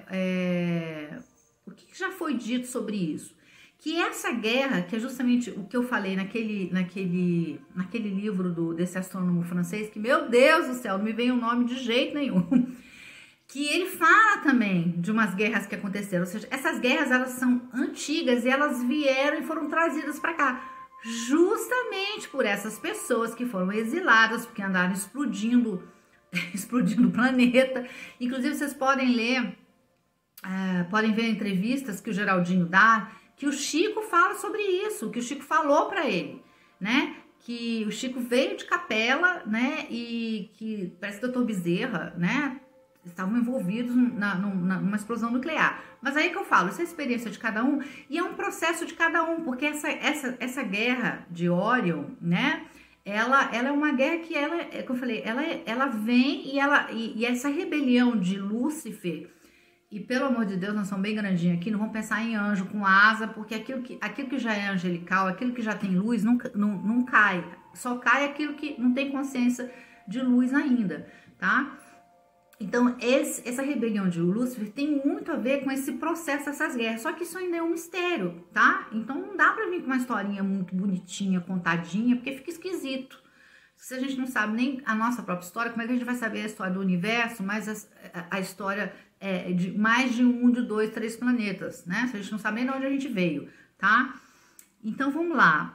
Speaker 1: já foi dito sobre isso? Que essa guerra, que é justamente o que eu falei naquele livro desse astrônomo francês, que, meu Deus do céu, não me vem o nome de jeito nenhum, que ele fala também de umas guerras que aconteceram, ou seja, essas guerras, elas são antigas e elas vieram e foram trazidas para cá, justamente por essas pessoas que foram exiladas, porque andaram explodindo o planeta. Inclusive, vocês podem ler, podem ver entrevistas que o Geraldinho dá, que o Chico fala sobre isso, que o Chico falou para ele, né? Que o Chico veio de Capela, né? E que parece que o Dr. Bezerra, né? Estavam envolvidos numa explosão nuclear. Mas aí que eu falo, essa é a experiência de cada um e é um processo de cada um, porque essa guerra de Orion, né? Ela é uma guerra que como eu falei, ela vem e essa rebelião de Lúcifer. E pelo amor de Deus, nós somos bem grandinhos aqui, não vamos pensar em anjo com asa, porque aquilo que já é angelical, aquilo que já tem luz, não cai. Só cai aquilo que não tem consciência de luz ainda, tá? Então, essa rebelião de Lúcifer tem muito a ver com esse processo dessas guerras, só que isso ainda é um mistério, tá? Então, não dá pra vir com uma historinha muito bonitinha, contadinha, porque fica esquisito. Se a gente não sabe nem a nossa própria história, como é que a gente vai saber a história do universo, mas a história de mais de 1, de 2, 3 planetas, né? Se a gente não sabe nem de onde a gente veio, tá? Então, vamos lá.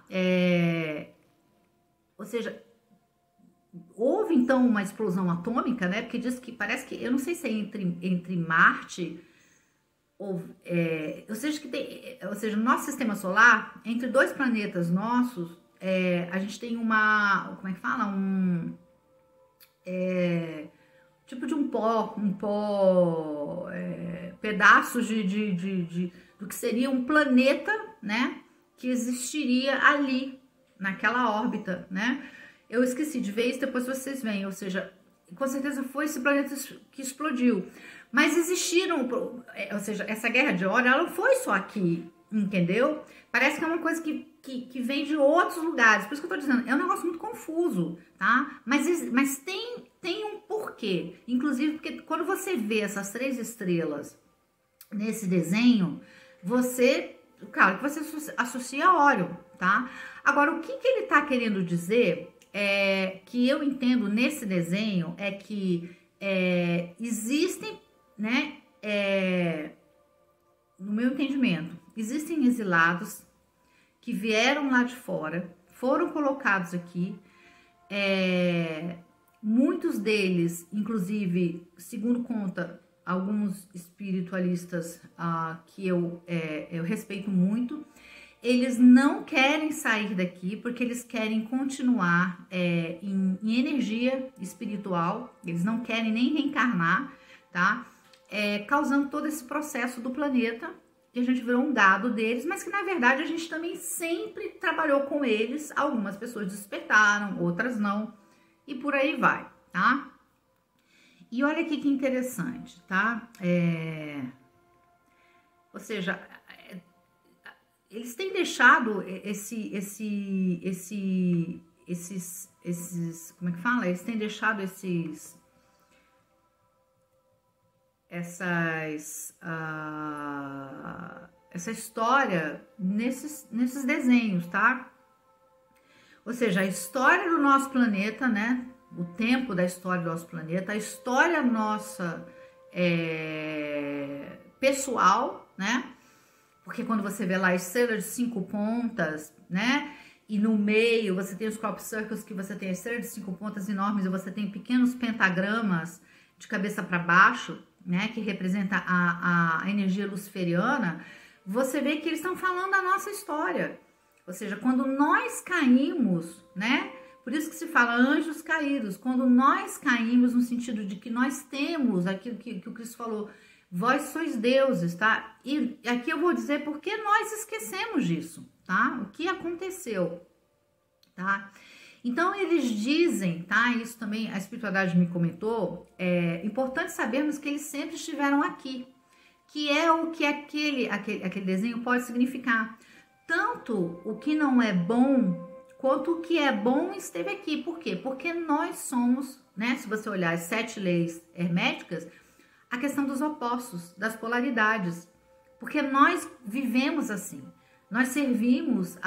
Speaker 1: Ou seja, houve então uma explosão atômica, né? Porque diz que parece que, eu não sei se é entre Marte ou seja, no nosso sistema solar, entre 2 planetas nossos, a gente tem como é que fala? Tipo de um pó, pedaços do que seria um planeta, né? Que existiria ali, naquela órbita, né? Eu esqueci de ver isso, depois vocês veem, ou seja, com certeza foi esse planeta que explodiu. Mas existiram, ou seja, essa guerra de Orion, ela não foi só aqui, entendeu? Parece que é uma coisa que vem de outros lugares, por isso que eu tô dizendo, é um negócio muito confuso, tá? Mas tem um porquê, inclusive porque quando você vê essas 3 estrelas nesse desenho, claro que você associa a Orion, tá? Agora, o que ele tá querendo dizer que eu entendo nesse desenho é que existem, né, no meu entendimento, existem exilados que vieram lá de fora, foram colocados aqui, muitos deles, inclusive, segundo conta alguns espiritualistas que eu respeito muito, eles não querem sair daqui porque eles querem continuar em energia espiritual, eles não querem nem reencarnar, tá? Causando todo esse processo do planeta, que a gente virou um gado deles, mas que na verdade a gente também sempre trabalhou com eles, algumas pessoas despertaram, outras não, e por aí vai, tá? E olha aqui que interessante, tá? Ou seja, eles têm deixado como é que fala? Eles têm deixado essa história nesses desenhos, tá? Ou seja, a história do nosso planeta, né? O tempo da história do nosso planeta, a história nossa pessoal, né? Porque quando você vê lá a estrela de 5 pontas, né? E no meio você tem os crop circles, que você tem a estrela de 5 pontas enormes, e você tem pequenos pentagramas de cabeça para baixo, né? Que representa a energia luciferiana. Você vê que eles estão falando da nossa história. Ou seja, quando nós caímos, né? Por isso que se fala anjos caídos. Quando nós caímos no sentido de que nós temos aquilo que o Cristo falou, vós sois deuses, tá? E aqui eu vou dizer por que nós esquecemos disso, tá? O que aconteceu, tá? Então, eles dizem, tá? Isso também a espiritualidade me comentou, é importante sabermos que eles sempre estiveram aqui, que é o que aquele desenho pode significar. Tanto o que não é bom, quanto o que é bom esteve aqui. Por quê? Porque nós somos, né? Se você olhar as 7 leis herméticas, a questão dos opostos, das polaridades. Porque nós vivemos assim. Nós servimos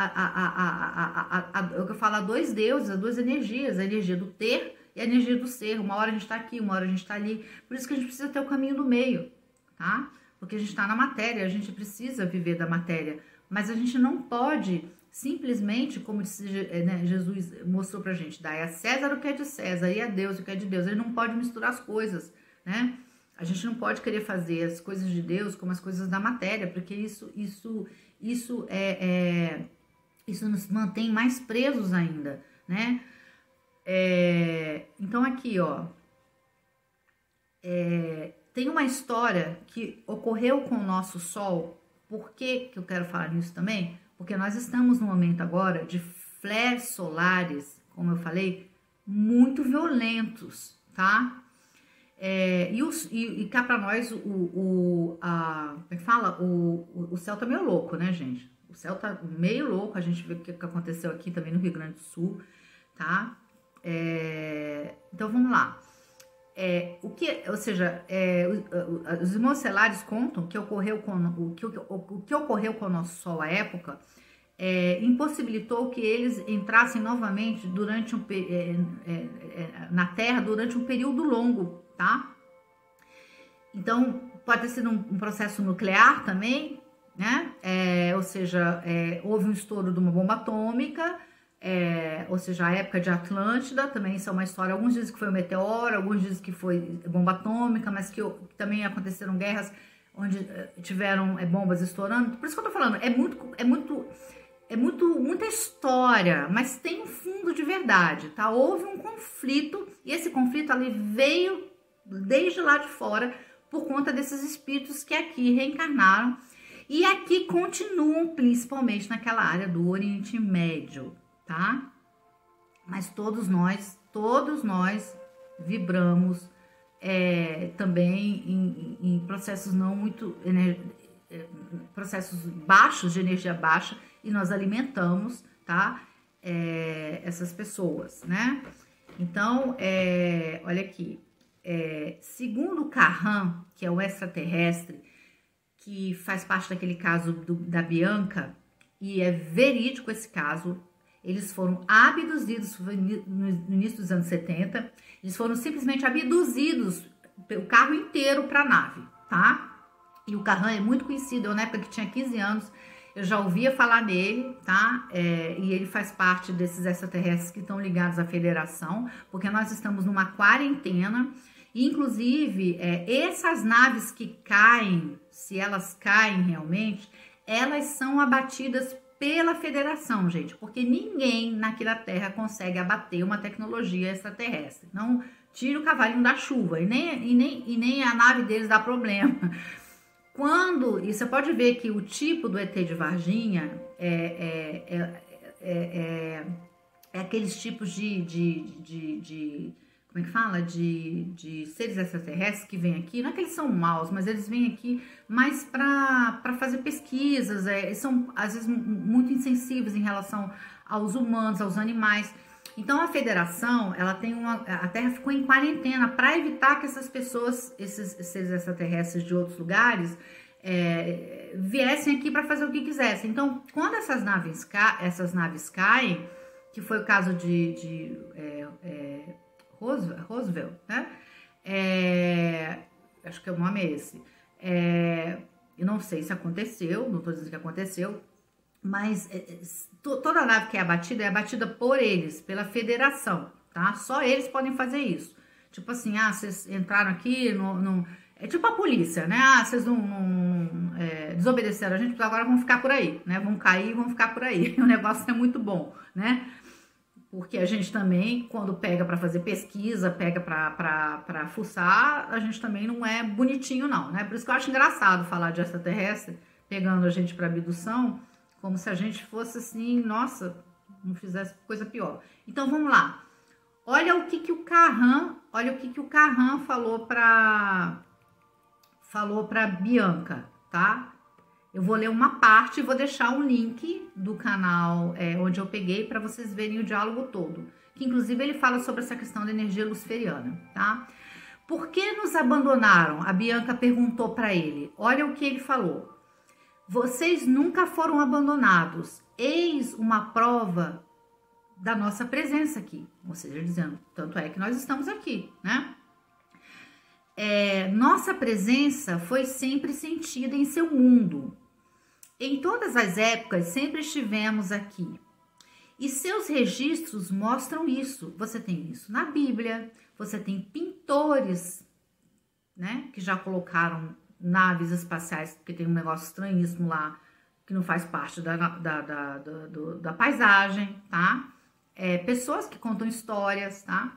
Speaker 1: o que eu falo, a dois deuses, a duas energias, a energia do ter e a energia do ser. Uma hora a gente está aqui, uma hora a gente está ali. Por isso que a gente precisa ter o caminho do meio, tá? Porque a gente está na matéria, a gente precisa viver da matéria. Mas a gente não pode simplesmente, como disse, né, Jesus mostrou pra gente, dar a César o que é de César e a Deus o que é de Deus. Ele não pode misturar as coisas, né? A gente não pode querer fazer as coisas de Deus como as coisas da matéria, porque isso nos mantém mais presos ainda, né? Então aqui, ó, tem uma história que ocorreu com o nosso Sol. Por que eu quero falar nisso também? Porque nós estamos no momento agora de flares solares, como eu falei, muito violentos, tá? E cá pra nós, como é que fala? O céu tá meio louco, né, gente? O céu tá meio louco, a gente vê o que aconteceu aqui também no Rio Grande do Sul, tá? Então vamos lá. Os irmãos estelares contam que ocorreu o que ocorreu com o nosso Sol à época impossibilitou que eles entrassem novamente na Terra durante um período longo, tá? Então pode ter sido um processo nuclear também, né? Houve um estouro de uma bomba atômica. Ou seja, a época de Atlântida, também isso é uma história, alguns dizem que foi um meteoro, alguns dizem que foi bomba atômica, mas que também aconteceram guerras onde tiveram bombas estourando. Por isso que eu tô falando, muita história, mas tem um fundo de verdade, tá? Houve um conflito, e esse conflito ali veio desde lá de fora, por conta desses espíritos que aqui reencarnaram, e aqui continuam, principalmente naquela área do Oriente Médio, tá? Mas todos nós vibramos também em processos não muito processos baixos, de energia baixa, e nós alimentamos, tá? Essas pessoas, né? Então, olha aqui, segundo o Carran, que é o extraterrestre, que faz parte daquele caso da Bianca, e é verídico esse caso. Eles foram abduzidos no início dos anos 70. Eles foram simplesmente abduzidos, o carro inteiro para a nave, tá? E o Carran é muito conhecido. Eu, na época que tinha 15 anos, eu já ouvia falar nele, tá? E ele faz parte desses extraterrestres que estão ligados à federação, porque nós estamos numa quarentena. Inclusive, essas naves que caem, se elas caem realmente, elas são abatidas pela federação, gente, porque ninguém naquela terra consegue abater uma tecnologia extraterrestre. Não tira o cavalinho da chuva, e nem a nave deles dá problema. E você pode ver que o tipo do ET de Varginha é aqueles tipos como é que fala? De seres extraterrestres que vêm aqui. Não é que eles são maus, mas eles vêm aqui mais para fazer pesquisas. São, às vezes, muito insensíveis em relação aos humanos, aos animais. Então, a federação, a Terra ficou em quarentena para evitar que essas pessoas, esses seres extraterrestres de outros lugares, viessem aqui para fazer o que quisessem. Então, quando essas naves caem, que foi o caso de Roosevelt, né? Acho que o nome é esse. Eu não sei se aconteceu, não estou dizendo que aconteceu, mas toda nave que é abatida por eles, pela federação, tá? Só eles podem fazer isso. Tipo assim, vocês entraram aqui, é tipo a polícia, né? Vocês não desobedeceram a gente, então agora vão ficar por aí, né? Vão cair e vão ficar por aí. O negócio é muito bom, né? Porque a gente também, quando pega para fazer pesquisa, pega para fuçar, a gente também não é bonitinho não, né? Por isso que eu acho engraçado falar de extraterrestre, pegando a gente para abdução, como se a gente fosse assim, nossa, não fizesse coisa pior. Então vamos lá. Olha o que o Carran falou para Bianca, tá? Eu vou ler uma parte e vou deixar o link do canal onde eu peguei para vocês verem o diálogo todo. Que inclusive ele fala sobre essa questão da energia luciferiana, tá? Por que nos abandonaram? A Bianca perguntou para ele. Olha o que ele falou. Vocês nunca foram abandonados. Eis uma prova da nossa presença aqui. Ou seja, dizendo, tanto é que nós estamos aqui, né? Nossa presença foi sempre sentida em seu mundo. Em todas as épocas, sempre estivemos aqui. E seus registros mostram isso. Você tem isso na Bíblia, você tem pintores, né, que já colocaram naves espaciais, porque tem um negócio estranhíssimo lá, que não faz parte da paisagem, tá? Pessoas que contam histórias, tá?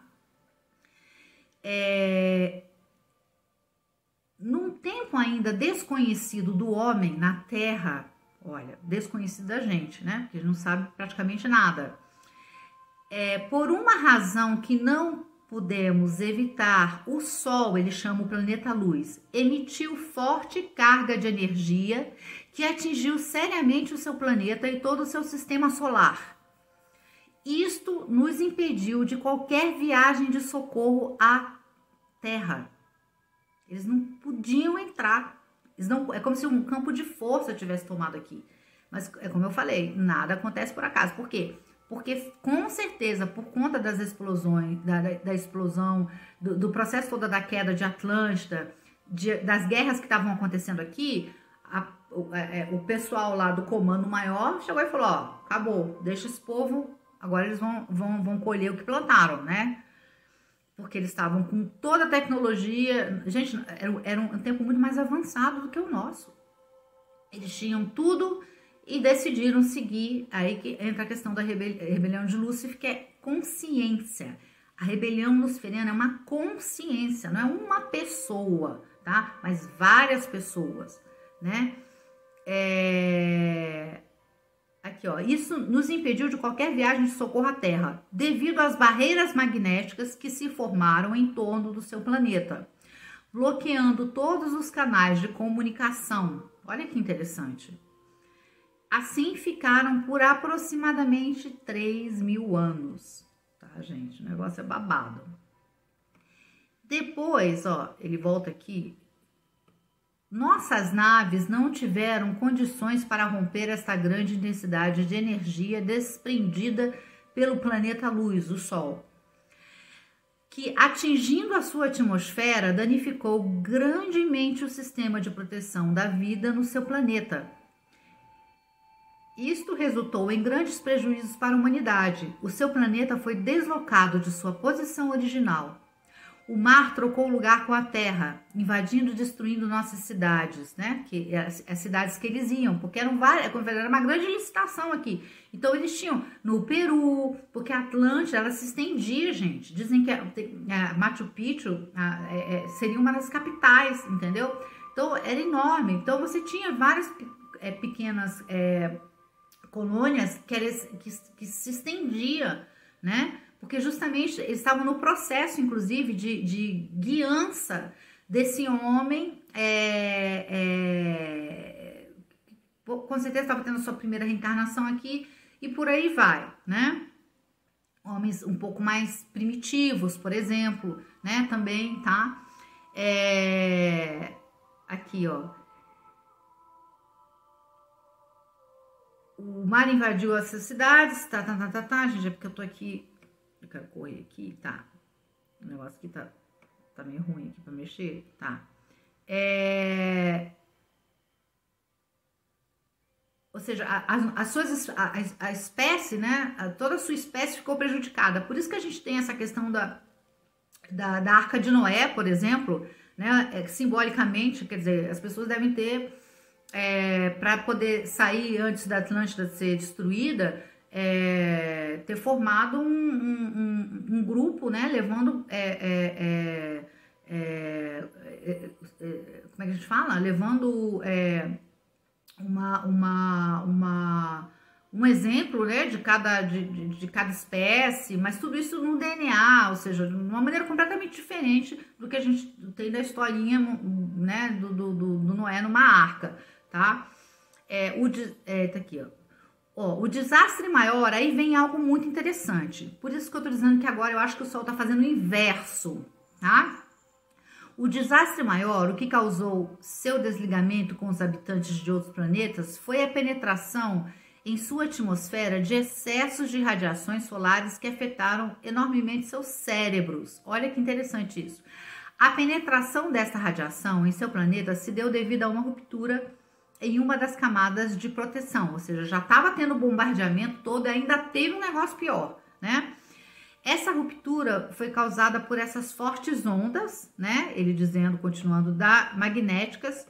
Speaker 1: Num tempo ainda desconhecido do homem na Terra, olha, desconhecido da gente, né? Porque a gente não sabe praticamente nada. Por uma razão que não pudemos evitar, o Sol, ele chama o planeta Luz, emitiu forte carga de energia que atingiu seriamente o seu planeta e todo o seu sistema solar. Isto nos impediu de qualquer viagem de socorro à Terra. Eles não podiam entrar. É como se um campo de força tivesse tomado aqui. Mas é como eu falei, nada acontece por acaso. Por quê? Porque com certeza, por conta das explosões, da explosão, do processo todo da queda de Atlântida, das guerras que estavam acontecendo aqui, o pessoal lá do comando maior chegou e falou, ó, acabou, deixa esse povo, agora eles vão colher o que plantaram, né? Porque eles estavam com toda a tecnologia. Gente, era um tempo muito mais avançado do que o nosso. Eles tinham tudo e decidiram seguir. Aí que entra a questão da rebelião de Lúcifer, que é consciência. A rebelião luciferiana é uma consciência, não é uma pessoa, tá? Mas várias pessoas, né? Aqui, ó, isso nos impediu de qualquer viagem de socorro à Terra, devido às barreiras magnéticas que se formaram em torno do seu planeta, bloqueando todos os canais de comunicação. Olha que interessante. Assim ficaram por aproximadamente 3.000 anos. Tá, gente? O negócio é babado. Depois, ó, ele volta aqui. Nossas naves não tiveram condições para romper esta grande intensidade de energia desprendida pelo planeta Luz, o Sol, que, atingindo a sua atmosfera, danificou grandemente o sistema de proteção da vida no seu planeta. Isto resultou em grandes prejuízos para a humanidade. O seu planeta foi deslocado de sua posição original. O mar trocou lugar com a terra, invadindo e destruindo nossas cidades, né? As cidades que eles iam, porque eram várias, era uma grande licitação aqui. Então eles tinham no Peru, porque a Atlântida, ela se estendia, gente. Dizem que Machu Picchu seria uma das capitais, entendeu? Então era enorme. Então você tinha várias pequenas colônias que se estendia, né? Porque justamente eles estavam no processo, inclusive, de guiança desse homem, com certeza estava tendo sua primeira reencarnação aqui, e por aí vai, né? Homens um pouco mais primitivos, por exemplo, né? Também, tá? Aqui, ó. O mar invadiu essas cidades, gente, é porque eu tô aqui... Eu quero correr aqui, tá? O negócio aqui tá meio ruim aqui pra mexer, tá? Ou seja, a espécie, né? Toda a sua espécie ficou prejudicada. Por isso que a gente tem essa questão da Arca de Noé, por exemplo, né? Simbolicamente, quer dizer, as pessoas devem ter, para poder sair antes da Atlântida ser destruída, ter formado um grupo, né, levando como é que a gente fala? Levando um exemplo, né, de cada espécie, mas tudo isso no DNA, ou seja, de uma maneira completamente diferente do que a gente tem da historinha, né, do Noé numa arca, tá? Tá aqui, ó. O desastre maior, aí vem algo muito interessante. Por isso que eu tô dizendo que agora eu acho que o Sol tá fazendo o inverso, tá? O desastre maior, o que causou seu desligamento com os habitantes de outros planetas, foi a penetração em sua atmosfera de excessos de radiações solares que afetaram enormemente seus cérebros. Olha que interessante isso. A penetração dessa radiação em seu planeta se deu devido a uma ruptura em uma das camadas de proteção, ou seja, já estava tendo bombardeamento todo e ainda teve um negócio pior, né? Essa ruptura foi causada por essas fortes ondas, né? Ele dizendo, continuando, magnéticas,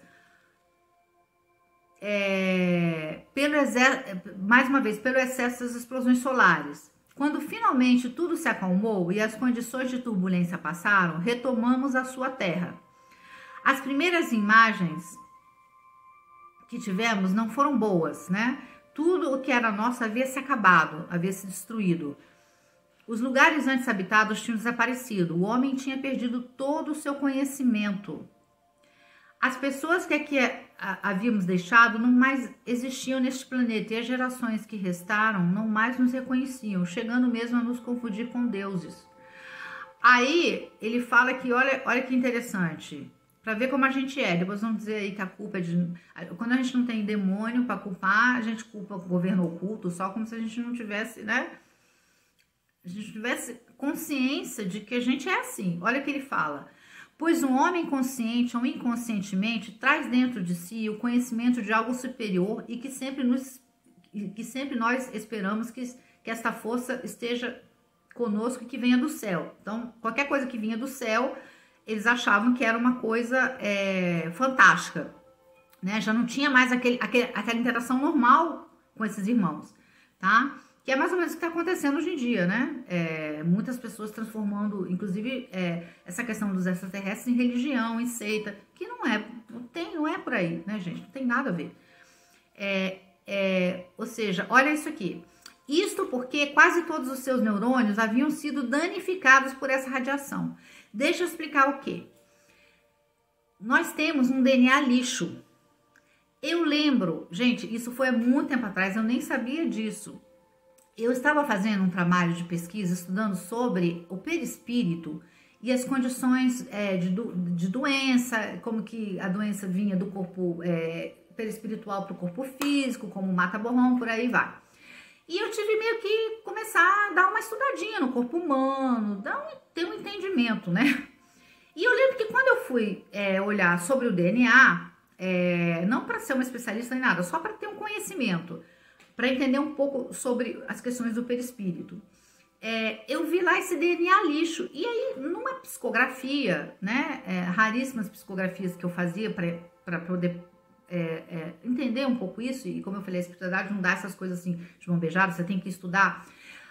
Speaker 1: mais uma vez, pelo excesso das explosões solares. Quando finalmente tudo se acalmou e as condições de turbulência passaram, retomamos a sua Terra. As primeiras imagens que tivemos não foram boas, né? Tudo o que era nosso havia se acabado, havia se destruído. Os lugares antes habitados tinham desaparecido. O homem tinha perdido todo o seu conhecimento. As pessoas que aqui havíamos deixado não mais existiam neste planeta e as gerações que restaram não mais nos reconheciam, chegando mesmo a nos confundir com deuses. Aí ele fala que, olha que interessante, para ver como a gente é. Depois vamos dizer aí que a culpa é de... Quando a gente não tem demônio para culpar, a gente culpa o governo oculto, só como se a gente não tivesse, né? A gente tivesse consciência de que a gente é assim. Olha o que ele fala. Pois um homem consciente ou inconscientemente traz dentro de si o conhecimento de algo superior e que sempre nós esperamos que esta força esteja conosco e que venha do céu. Então, qualquer coisa que vinha do céu, eles achavam que era uma coisa fantástica, né? Já não tinha mais aquela interação normal com esses irmãos, tá? Que é mais ou menos o que está acontecendo hoje em dia, né? Muitas pessoas transformando, inclusive, essa questão dos extraterrestres em religião, em seita, que não é por aí, né, gente? Não tem nada a ver. Ou seja, olha isso aqui. Isto porque quase todos os seus neurônios haviam sido danificados por essa radiação. Deixa eu explicar o quê? Nós temos um DNA lixo. Eu lembro, gente, isso foi há muito tempo atrás, eu nem sabia disso. Eu estava fazendo um trabalho de pesquisa estudando sobre o perispírito e as condições de doença, como que a doença vinha do corpo perispiritual para o corpo físico, como mata-borrão, por aí vai. E eu tive meio que começar a dar uma estudadinha no corpo humano, ter um entendimento, né? E eu lembro que quando eu fui olhar sobre o DNA, não para ser uma especialista nem nada, só para ter um conhecimento, para entender um pouco sobre as questões do perispírito. Eu vi lá esse DNA lixo. E aí, numa psicografia, né, raríssimas psicografias que eu fazia para poder entender um pouco isso, e como eu falei, a espiritualidade não dá essas coisas assim de mão beijada, você tem que estudar.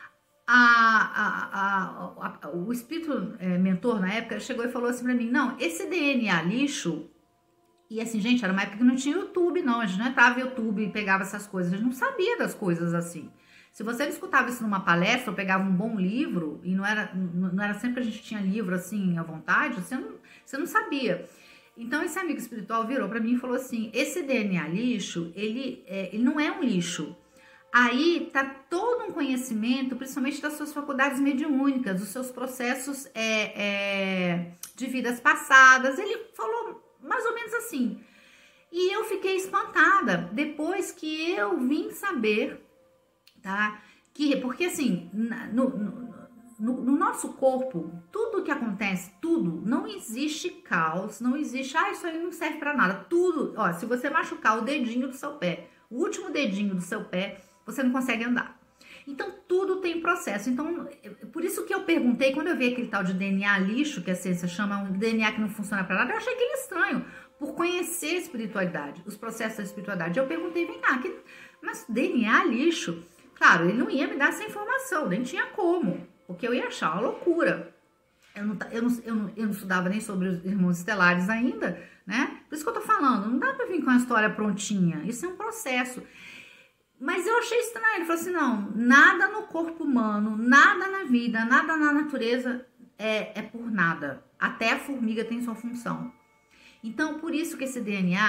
Speaker 1: O espírito mentor, na época, chegou e falou assim para mim, não, esse DNA lixo... E assim, gente, era uma época que não tinha YouTube, não. A gente não entrava no YouTube e pegava essas coisas. A gente não sabia das coisas assim. Se você não escutava isso numa palestra ou pegava um bom livro, e não era sempre que a gente tinha livro assim à vontade, você não sabia. Então, esse amigo espiritual virou para mim e falou assim, esse DNA lixo, ele não é um lixo. Aí tá todo um conhecimento, principalmente das suas faculdades mediúnicas, dos seus processos de vidas passadas. Ele falou... mais ou menos assim. E eu fiquei espantada depois que eu vim saber, tá? Porque assim, no nosso corpo, tudo que acontece, tudo, não existe caos, não existe, isso aí não serve pra nada. Tudo, ó, se você machucar o dedinho do seu pé, o último dedinho do seu pé, você não consegue andar. Então, tudo tem processo. Então, por isso que eu perguntei, quando eu vi aquele tal de DNA lixo, que a ciência chama um DNA que não funciona para nada, eu achei aquele estranho, por conhecer a espiritualidade, os processos da espiritualidade. Eu perguntei, vem cá, mas DNA lixo? Claro, ele não ia me dar essa informação, nem tinha como, porque eu ia achar uma loucura. Eu não estudava nem sobre os irmãos estelares ainda, né? Por isso que eu tô falando, não dá para vir com a história prontinha, isso é um processo. Mas eu achei estranho, ele falou assim, não, nada no corpo humano, nada na vida, nada na natureza é por nada. Até a formiga tem sua função. Então, por isso que esse DNA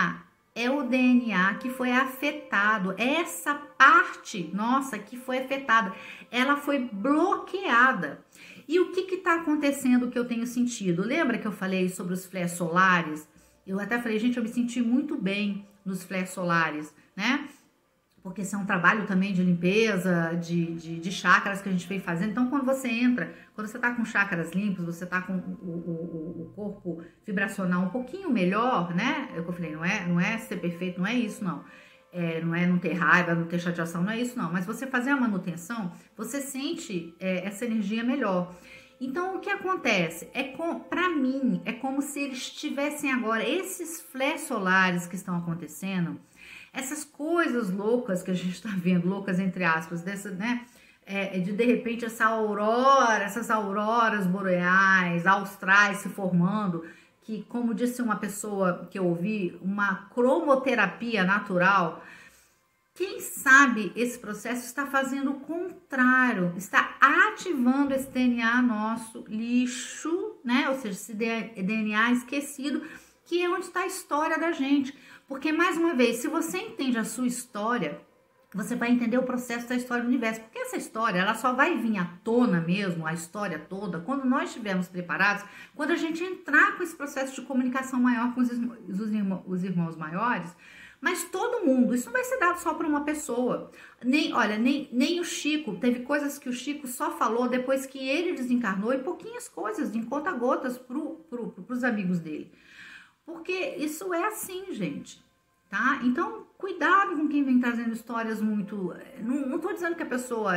Speaker 1: é o DNA que foi afetado, essa parte nossa que foi afetada, ela foi bloqueada. E o que está acontecendo que eu tenho sentido? Lembra que eu falei sobre os flares solares? Eu até falei, gente, eu me senti muito bem nos flares solares, né? Porque isso é um trabalho também de limpeza, de chakras que a gente vem fazendo. Então, quando você entra, quando você tá com chakras limpos, você tá com o corpo vibracional um pouquinho melhor, né? É o que eu falei, não é ser perfeito, não é isso, não. Não é não ter raiva, não ter chateação, não é isso, não. Mas você fazer a manutenção, você sente essa energia melhor. Então, o que acontece? Para mim, é como se eles tivessem agora, esses flares solares que estão acontecendo, essas coisas loucas que a gente está vendo, loucas entre aspas, dessa, né? De repente essa aurora, essas auroras boreais, austrais se formando, que, como disse uma pessoa que eu ouvi, uma cromoterapia natural. Quem sabe esse processo está fazendo o contrário, está ativando esse DNA nosso lixo, né? Ou seja, esse DNA esquecido, que é onde está a história da gente. Porque, mais uma vez, se você entende a sua história, você vai entender o processo da história do universo. Porque essa história, ela só vai vir à tona mesmo, a história toda, quando nós estivermos preparados, quando a gente entrar com esse processo de comunicação maior com os irmãos maiores. Mas todo mundo, isso não vai ser dado só para uma pessoa. Nem o Chico, teve coisas que o Chico só falou depois que ele desencarnou, e pouquinhas coisas, em conta-gotas, para os amigos dele. Porque isso é assim, gente, tá? Então, cuidado com quem vem trazendo histórias muito... Não tô dizendo que a pessoa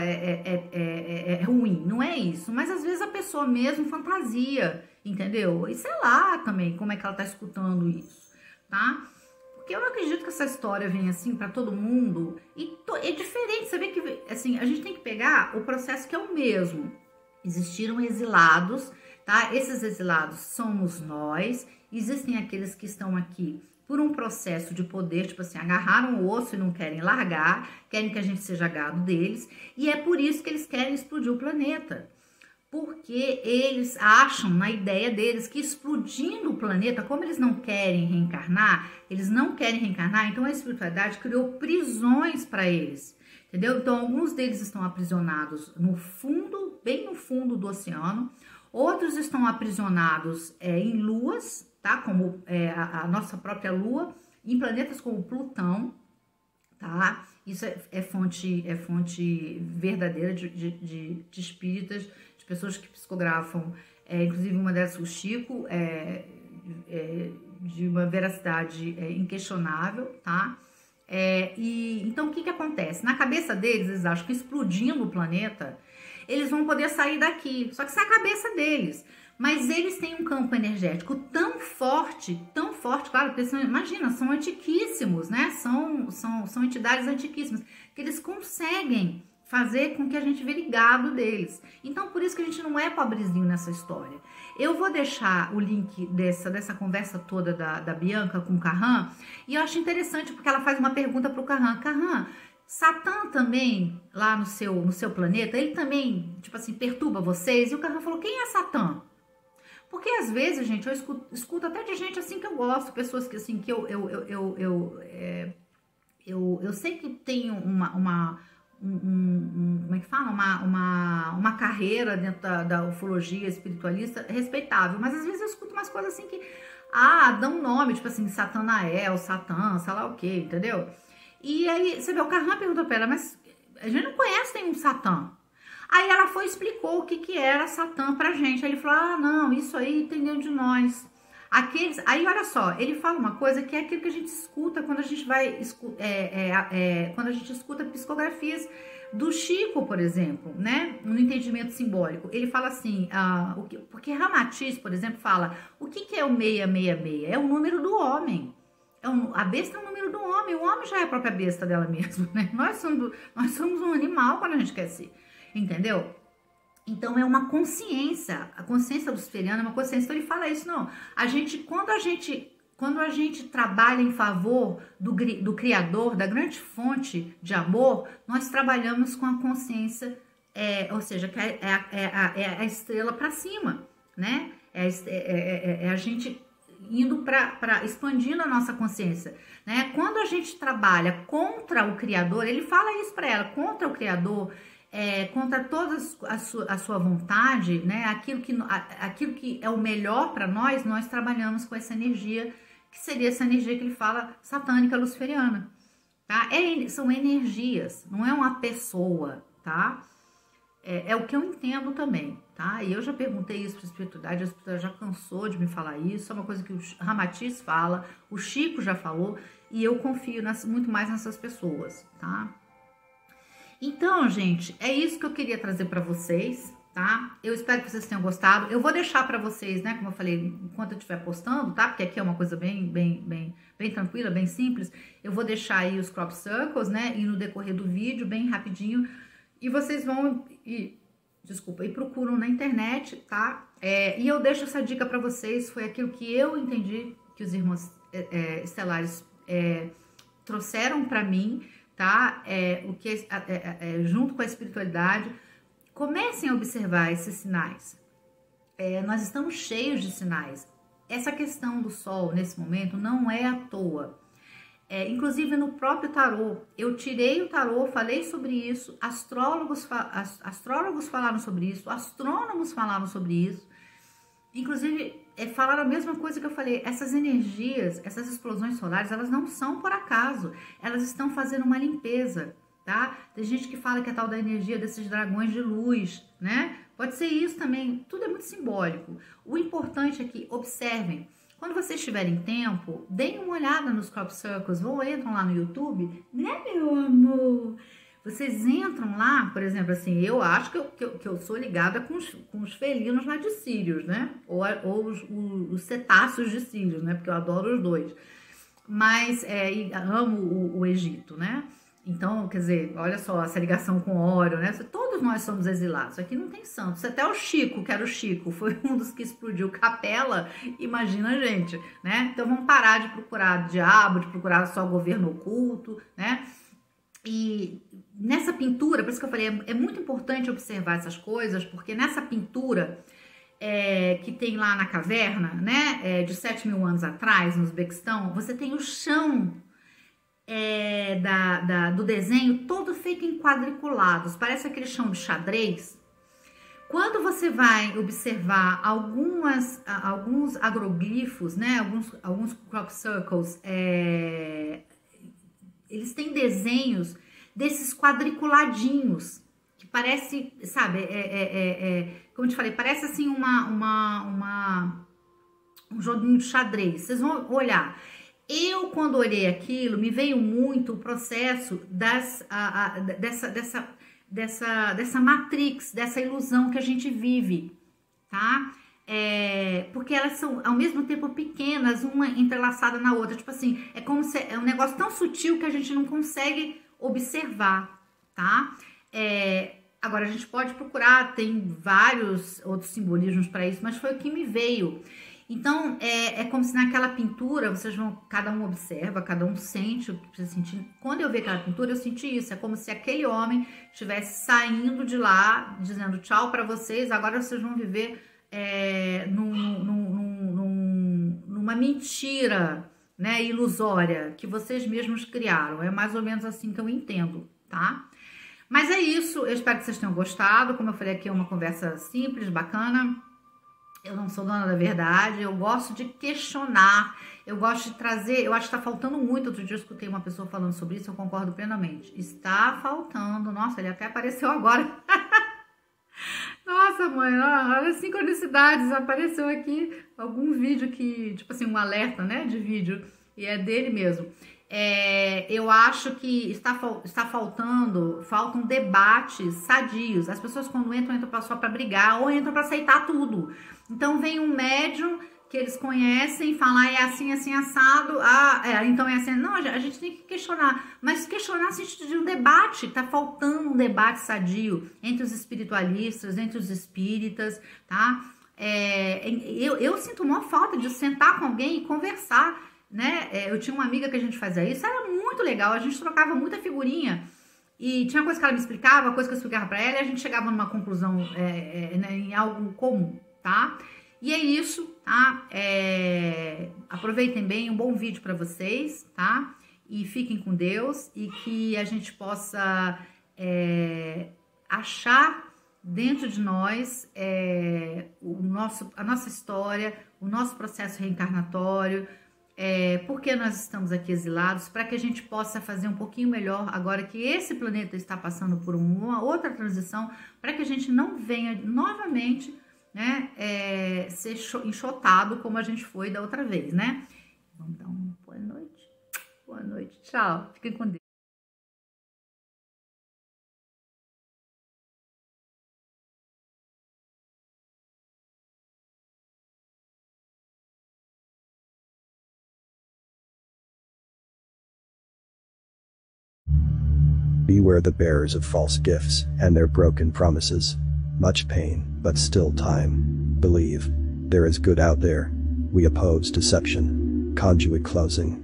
Speaker 1: é ruim, não é isso. Mas, às vezes, a pessoa mesmo fantasia, entendeu? E sei lá também como é que ela tá escutando isso, tá? Porque eu não acredito que essa história venha assim para todo mundo. E é diferente, você vê que assim, a gente tem que pegar o processo que é o mesmo. Existiram exilados, tá? Esses exilados somos nós. Existem aqueles que estão aqui por um processo de poder, tipo assim, agarraram o osso e não querem largar, querem que a gente seja gado deles. E é por isso que eles querem explodir o planeta. Porque eles acham, na ideia deles, que explodindo o planeta, como eles não querem reencarnar, então a espiritualidade criou prisões para eles, entendeu? Então, alguns deles estão aprisionados no fundo, bem no fundo do oceano, outros estão aprisionados em luas, tá? Como a nossa própria lua, em planetas como Plutão, tá? Isso é fonte verdadeira de espíritas, de pessoas que psicografam, inclusive uma dessas, o Chico, de uma veracidade inquestionável, tá? Então, o que acontece? Na cabeça deles, eles acham que explodindo o planeta, eles vão poder sair daqui. Só que isso é a cabeça deles. Mas eles têm um campo energético tão forte, claro, porque imagina, são antiquíssimos, né? São entidades antiquíssimas, que eles conseguem fazer com que a gente vire gado deles. Então, por isso que a gente não é pobrezinho nessa história. Eu vou deixar o link dessa conversa toda da Bianca com o Carran, e eu acho interessante porque ela faz uma pergunta para o Carran. Carran, Satã também, lá no seu planeta, ele também, tipo assim, perturba vocês? E o Carran falou, quem é Satã? Porque às vezes, gente, eu escuto até de gente assim que eu gosto, pessoas que assim, que eu sei que tem como é que fala? Uma carreira dentro da ufologia espiritualista respeitável, mas às vezes eu escuto umas coisas assim que, dão nome, tipo assim, Satanael, Satã, sei lá o que, entendeu? E aí, você vê, o Carran perguntou pra ela, mas a gente não conhece nenhum Satã. Aí ela foi e explicou o que era Satã pra gente. Aí ele falou, não, isso aí tem dentro de nós. Aí olha só, ele fala uma coisa que é aquilo que a gente escuta quando a gente quando a gente escuta psicografias do Chico, por exemplo, né? No entendimento simbólico. Ele fala assim, porque Ramatiz, por exemplo, fala, o que é o 666? É o número do homem. A besta é o número do homem. O homem já é a própria besta dela mesmo, né? Nós somos um animal quando a gente quer ser. Entendeu? Então é uma consciência, a consciência luciferiana é uma consciência. Então ele fala isso, não. Quando a gente trabalha em favor do Criador, da grande fonte de amor, nós trabalhamos com a consciência, ou seja, que é a estrela para cima, né? A gente indo para expandindo a nossa consciência, né? Quando a gente trabalha contra o Criador, ele fala isso para ela, contra o Criador, contra toda a sua vontade, né? Aquilo que é o melhor para nós trabalhamos com essa energia, que seria essa energia que ele fala satânica luciferiana, tá? São energias, não é uma pessoa, tá? É o que eu entendo também, tá? E eu já perguntei isso para a espiritualidade já cansou de me falar isso, é uma coisa que o Ramatiz fala, o Chico já falou, e eu confio muito mais nessas pessoas, tá? Então, gente, é isso que eu queria trazer para vocês, tá? Eu espero que vocês tenham gostado. Eu vou deixar para vocês, né, como eu falei, enquanto eu estiver postando, tá? Porque aqui é uma coisa bem tranquila, bem simples. Eu vou deixar aí os crop circles, né, e no decorrer do vídeo, bem rapidinho, e vocês vão e procuram na internet, tá? E eu deixo essa dica para vocês, foi aquilo que eu entendi que os irmãos estelares trouxeram para mim, tá? Junto com a espiritualidade, comecem a observar esses sinais. Nós estamos cheios de sinais. Essa questão do sol nesse momento não é à toa. Inclusive no próprio tarô, eu tirei o tarô, falei sobre isso, astrólogos falaram sobre isso, astrônomos falaram sobre isso, inclusive falaram a mesma coisa que eu falei, essas energias, essas explosões solares, elas não são por acaso, elas estão fazendo uma limpeza, tá? Tem gente que fala que é tal da energia desses dragões de luz, né? Pode ser isso também, tudo é muito simbólico. O importante é que observem. Quando vocês tiverem tempo, deem uma olhada nos crop circles, entram lá no YouTube, né, meu amor? Vocês entram lá, por exemplo, assim, eu acho que eu sou ligada com os felinos lá de Sírios, né? Ou os cetáceos de Sírios, né? Porque eu adoro os dois. Mas amo o Egito, né? Então, quer dizer, olha só, essa ligação com Órion, né? Todos nós somos exilados, aqui não tem santos. Até o Chico, que era o Chico, foi um dos que explodiu Capela, imagina a gente, né? Então vamos parar de procurar diabo, de procurar só governo oculto, né? E nessa pintura, por isso que eu falei, é muito importante observar essas coisas, porque nessa pintura que tem lá na caverna, né, de 7.000 anos atrás, no Uzbequistão, você tem o chão do desenho todo feito em quadriculados, parece aquele chão de xadrez. Quando você vai observar alguns agroglifos, né, alguns crop circles, eles têm desenhos desses quadriculadinhos, que parece, sabe, como eu te falei, parece assim um joguinho de xadrez. Vocês vão olhar. Eu, quando olhei aquilo, me veio muito o processo dessa matrix, dessa ilusão que a gente vive, tá? Porque elas são, ao mesmo tempo, pequenas, uma entrelaçada na outra. Tipo assim, é como se é um negócio tão sutil que a gente não consegue observar, tá? Agora, a gente pode procurar, tem vários outros simbolismos para isso, mas foi o que me veio. Então, é como se naquela pintura, cada um observa, cada um sente o que precisa sentir. Quando eu vi aquela pintura, eu senti isso. É como se aquele homem estivesse saindo de lá, dizendo tchau para vocês, agora vocês vão viver numa mentira, né, ilusória, que vocês mesmos criaram. É mais ou menos assim que eu entendo, tá? Mas é isso, eu espero que vocês tenham gostado. Como eu falei aqui, é uma conversa simples, bacana. Eu não sou dona da verdade, eu gosto de questionar, eu gosto de trazer, eu acho que está faltando muito. Outro dia eu escutei uma pessoa falando sobre isso, eu concordo plenamente. Está faltando, nossa, ele até apareceu agora. Nossa, mãe, olha as sincronicidades, apareceu aqui algum vídeo que, tipo assim, um alerta, né, de vídeo, e é dele mesmo. Eu acho que faltam debates sadios. As pessoas quando entram só para brigar ou entram para aceitar tudo. Então vem um médium que eles conhecem, falar é assim, assim, assado, então é assim. Não, a gente tem que questionar, mas questionar no sentido de um debate. Tá faltando um debate sadio entre os espiritualistas, entre os espíritas, tá? Eu sinto uma falta de sentar com alguém e conversar, né? Eu tinha uma amiga que a gente fazia isso, era muito legal, a gente trocava muita figurinha e tinha coisa que ela me explicava, coisa que eu explicava pra ela e a gente chegava numa conclusão em algo comum, tá? E é isso, tá? Aproveitem bem, um bom vídeo para vocês, tá? E fiquem com Deus e que a gente possa achar dentro de nós a nossa história, o nosso processo reencarnatório, por que nós estamos aqui exilados, para que a gente possa fazer um pouquinho melhor agora que esse planeta está passando por uma outra transição, para que a gente não venha novamente, né, ser enxotado como a gente foi da outra vez, né? Vamos dar uma boa noite, tchau, fiquem com Deus.
Speaker 2: Beware the bearers of false gifts and their broken promises. Much pain, but still time. Believe. There is good out there. We oppose deception. Conduit closing.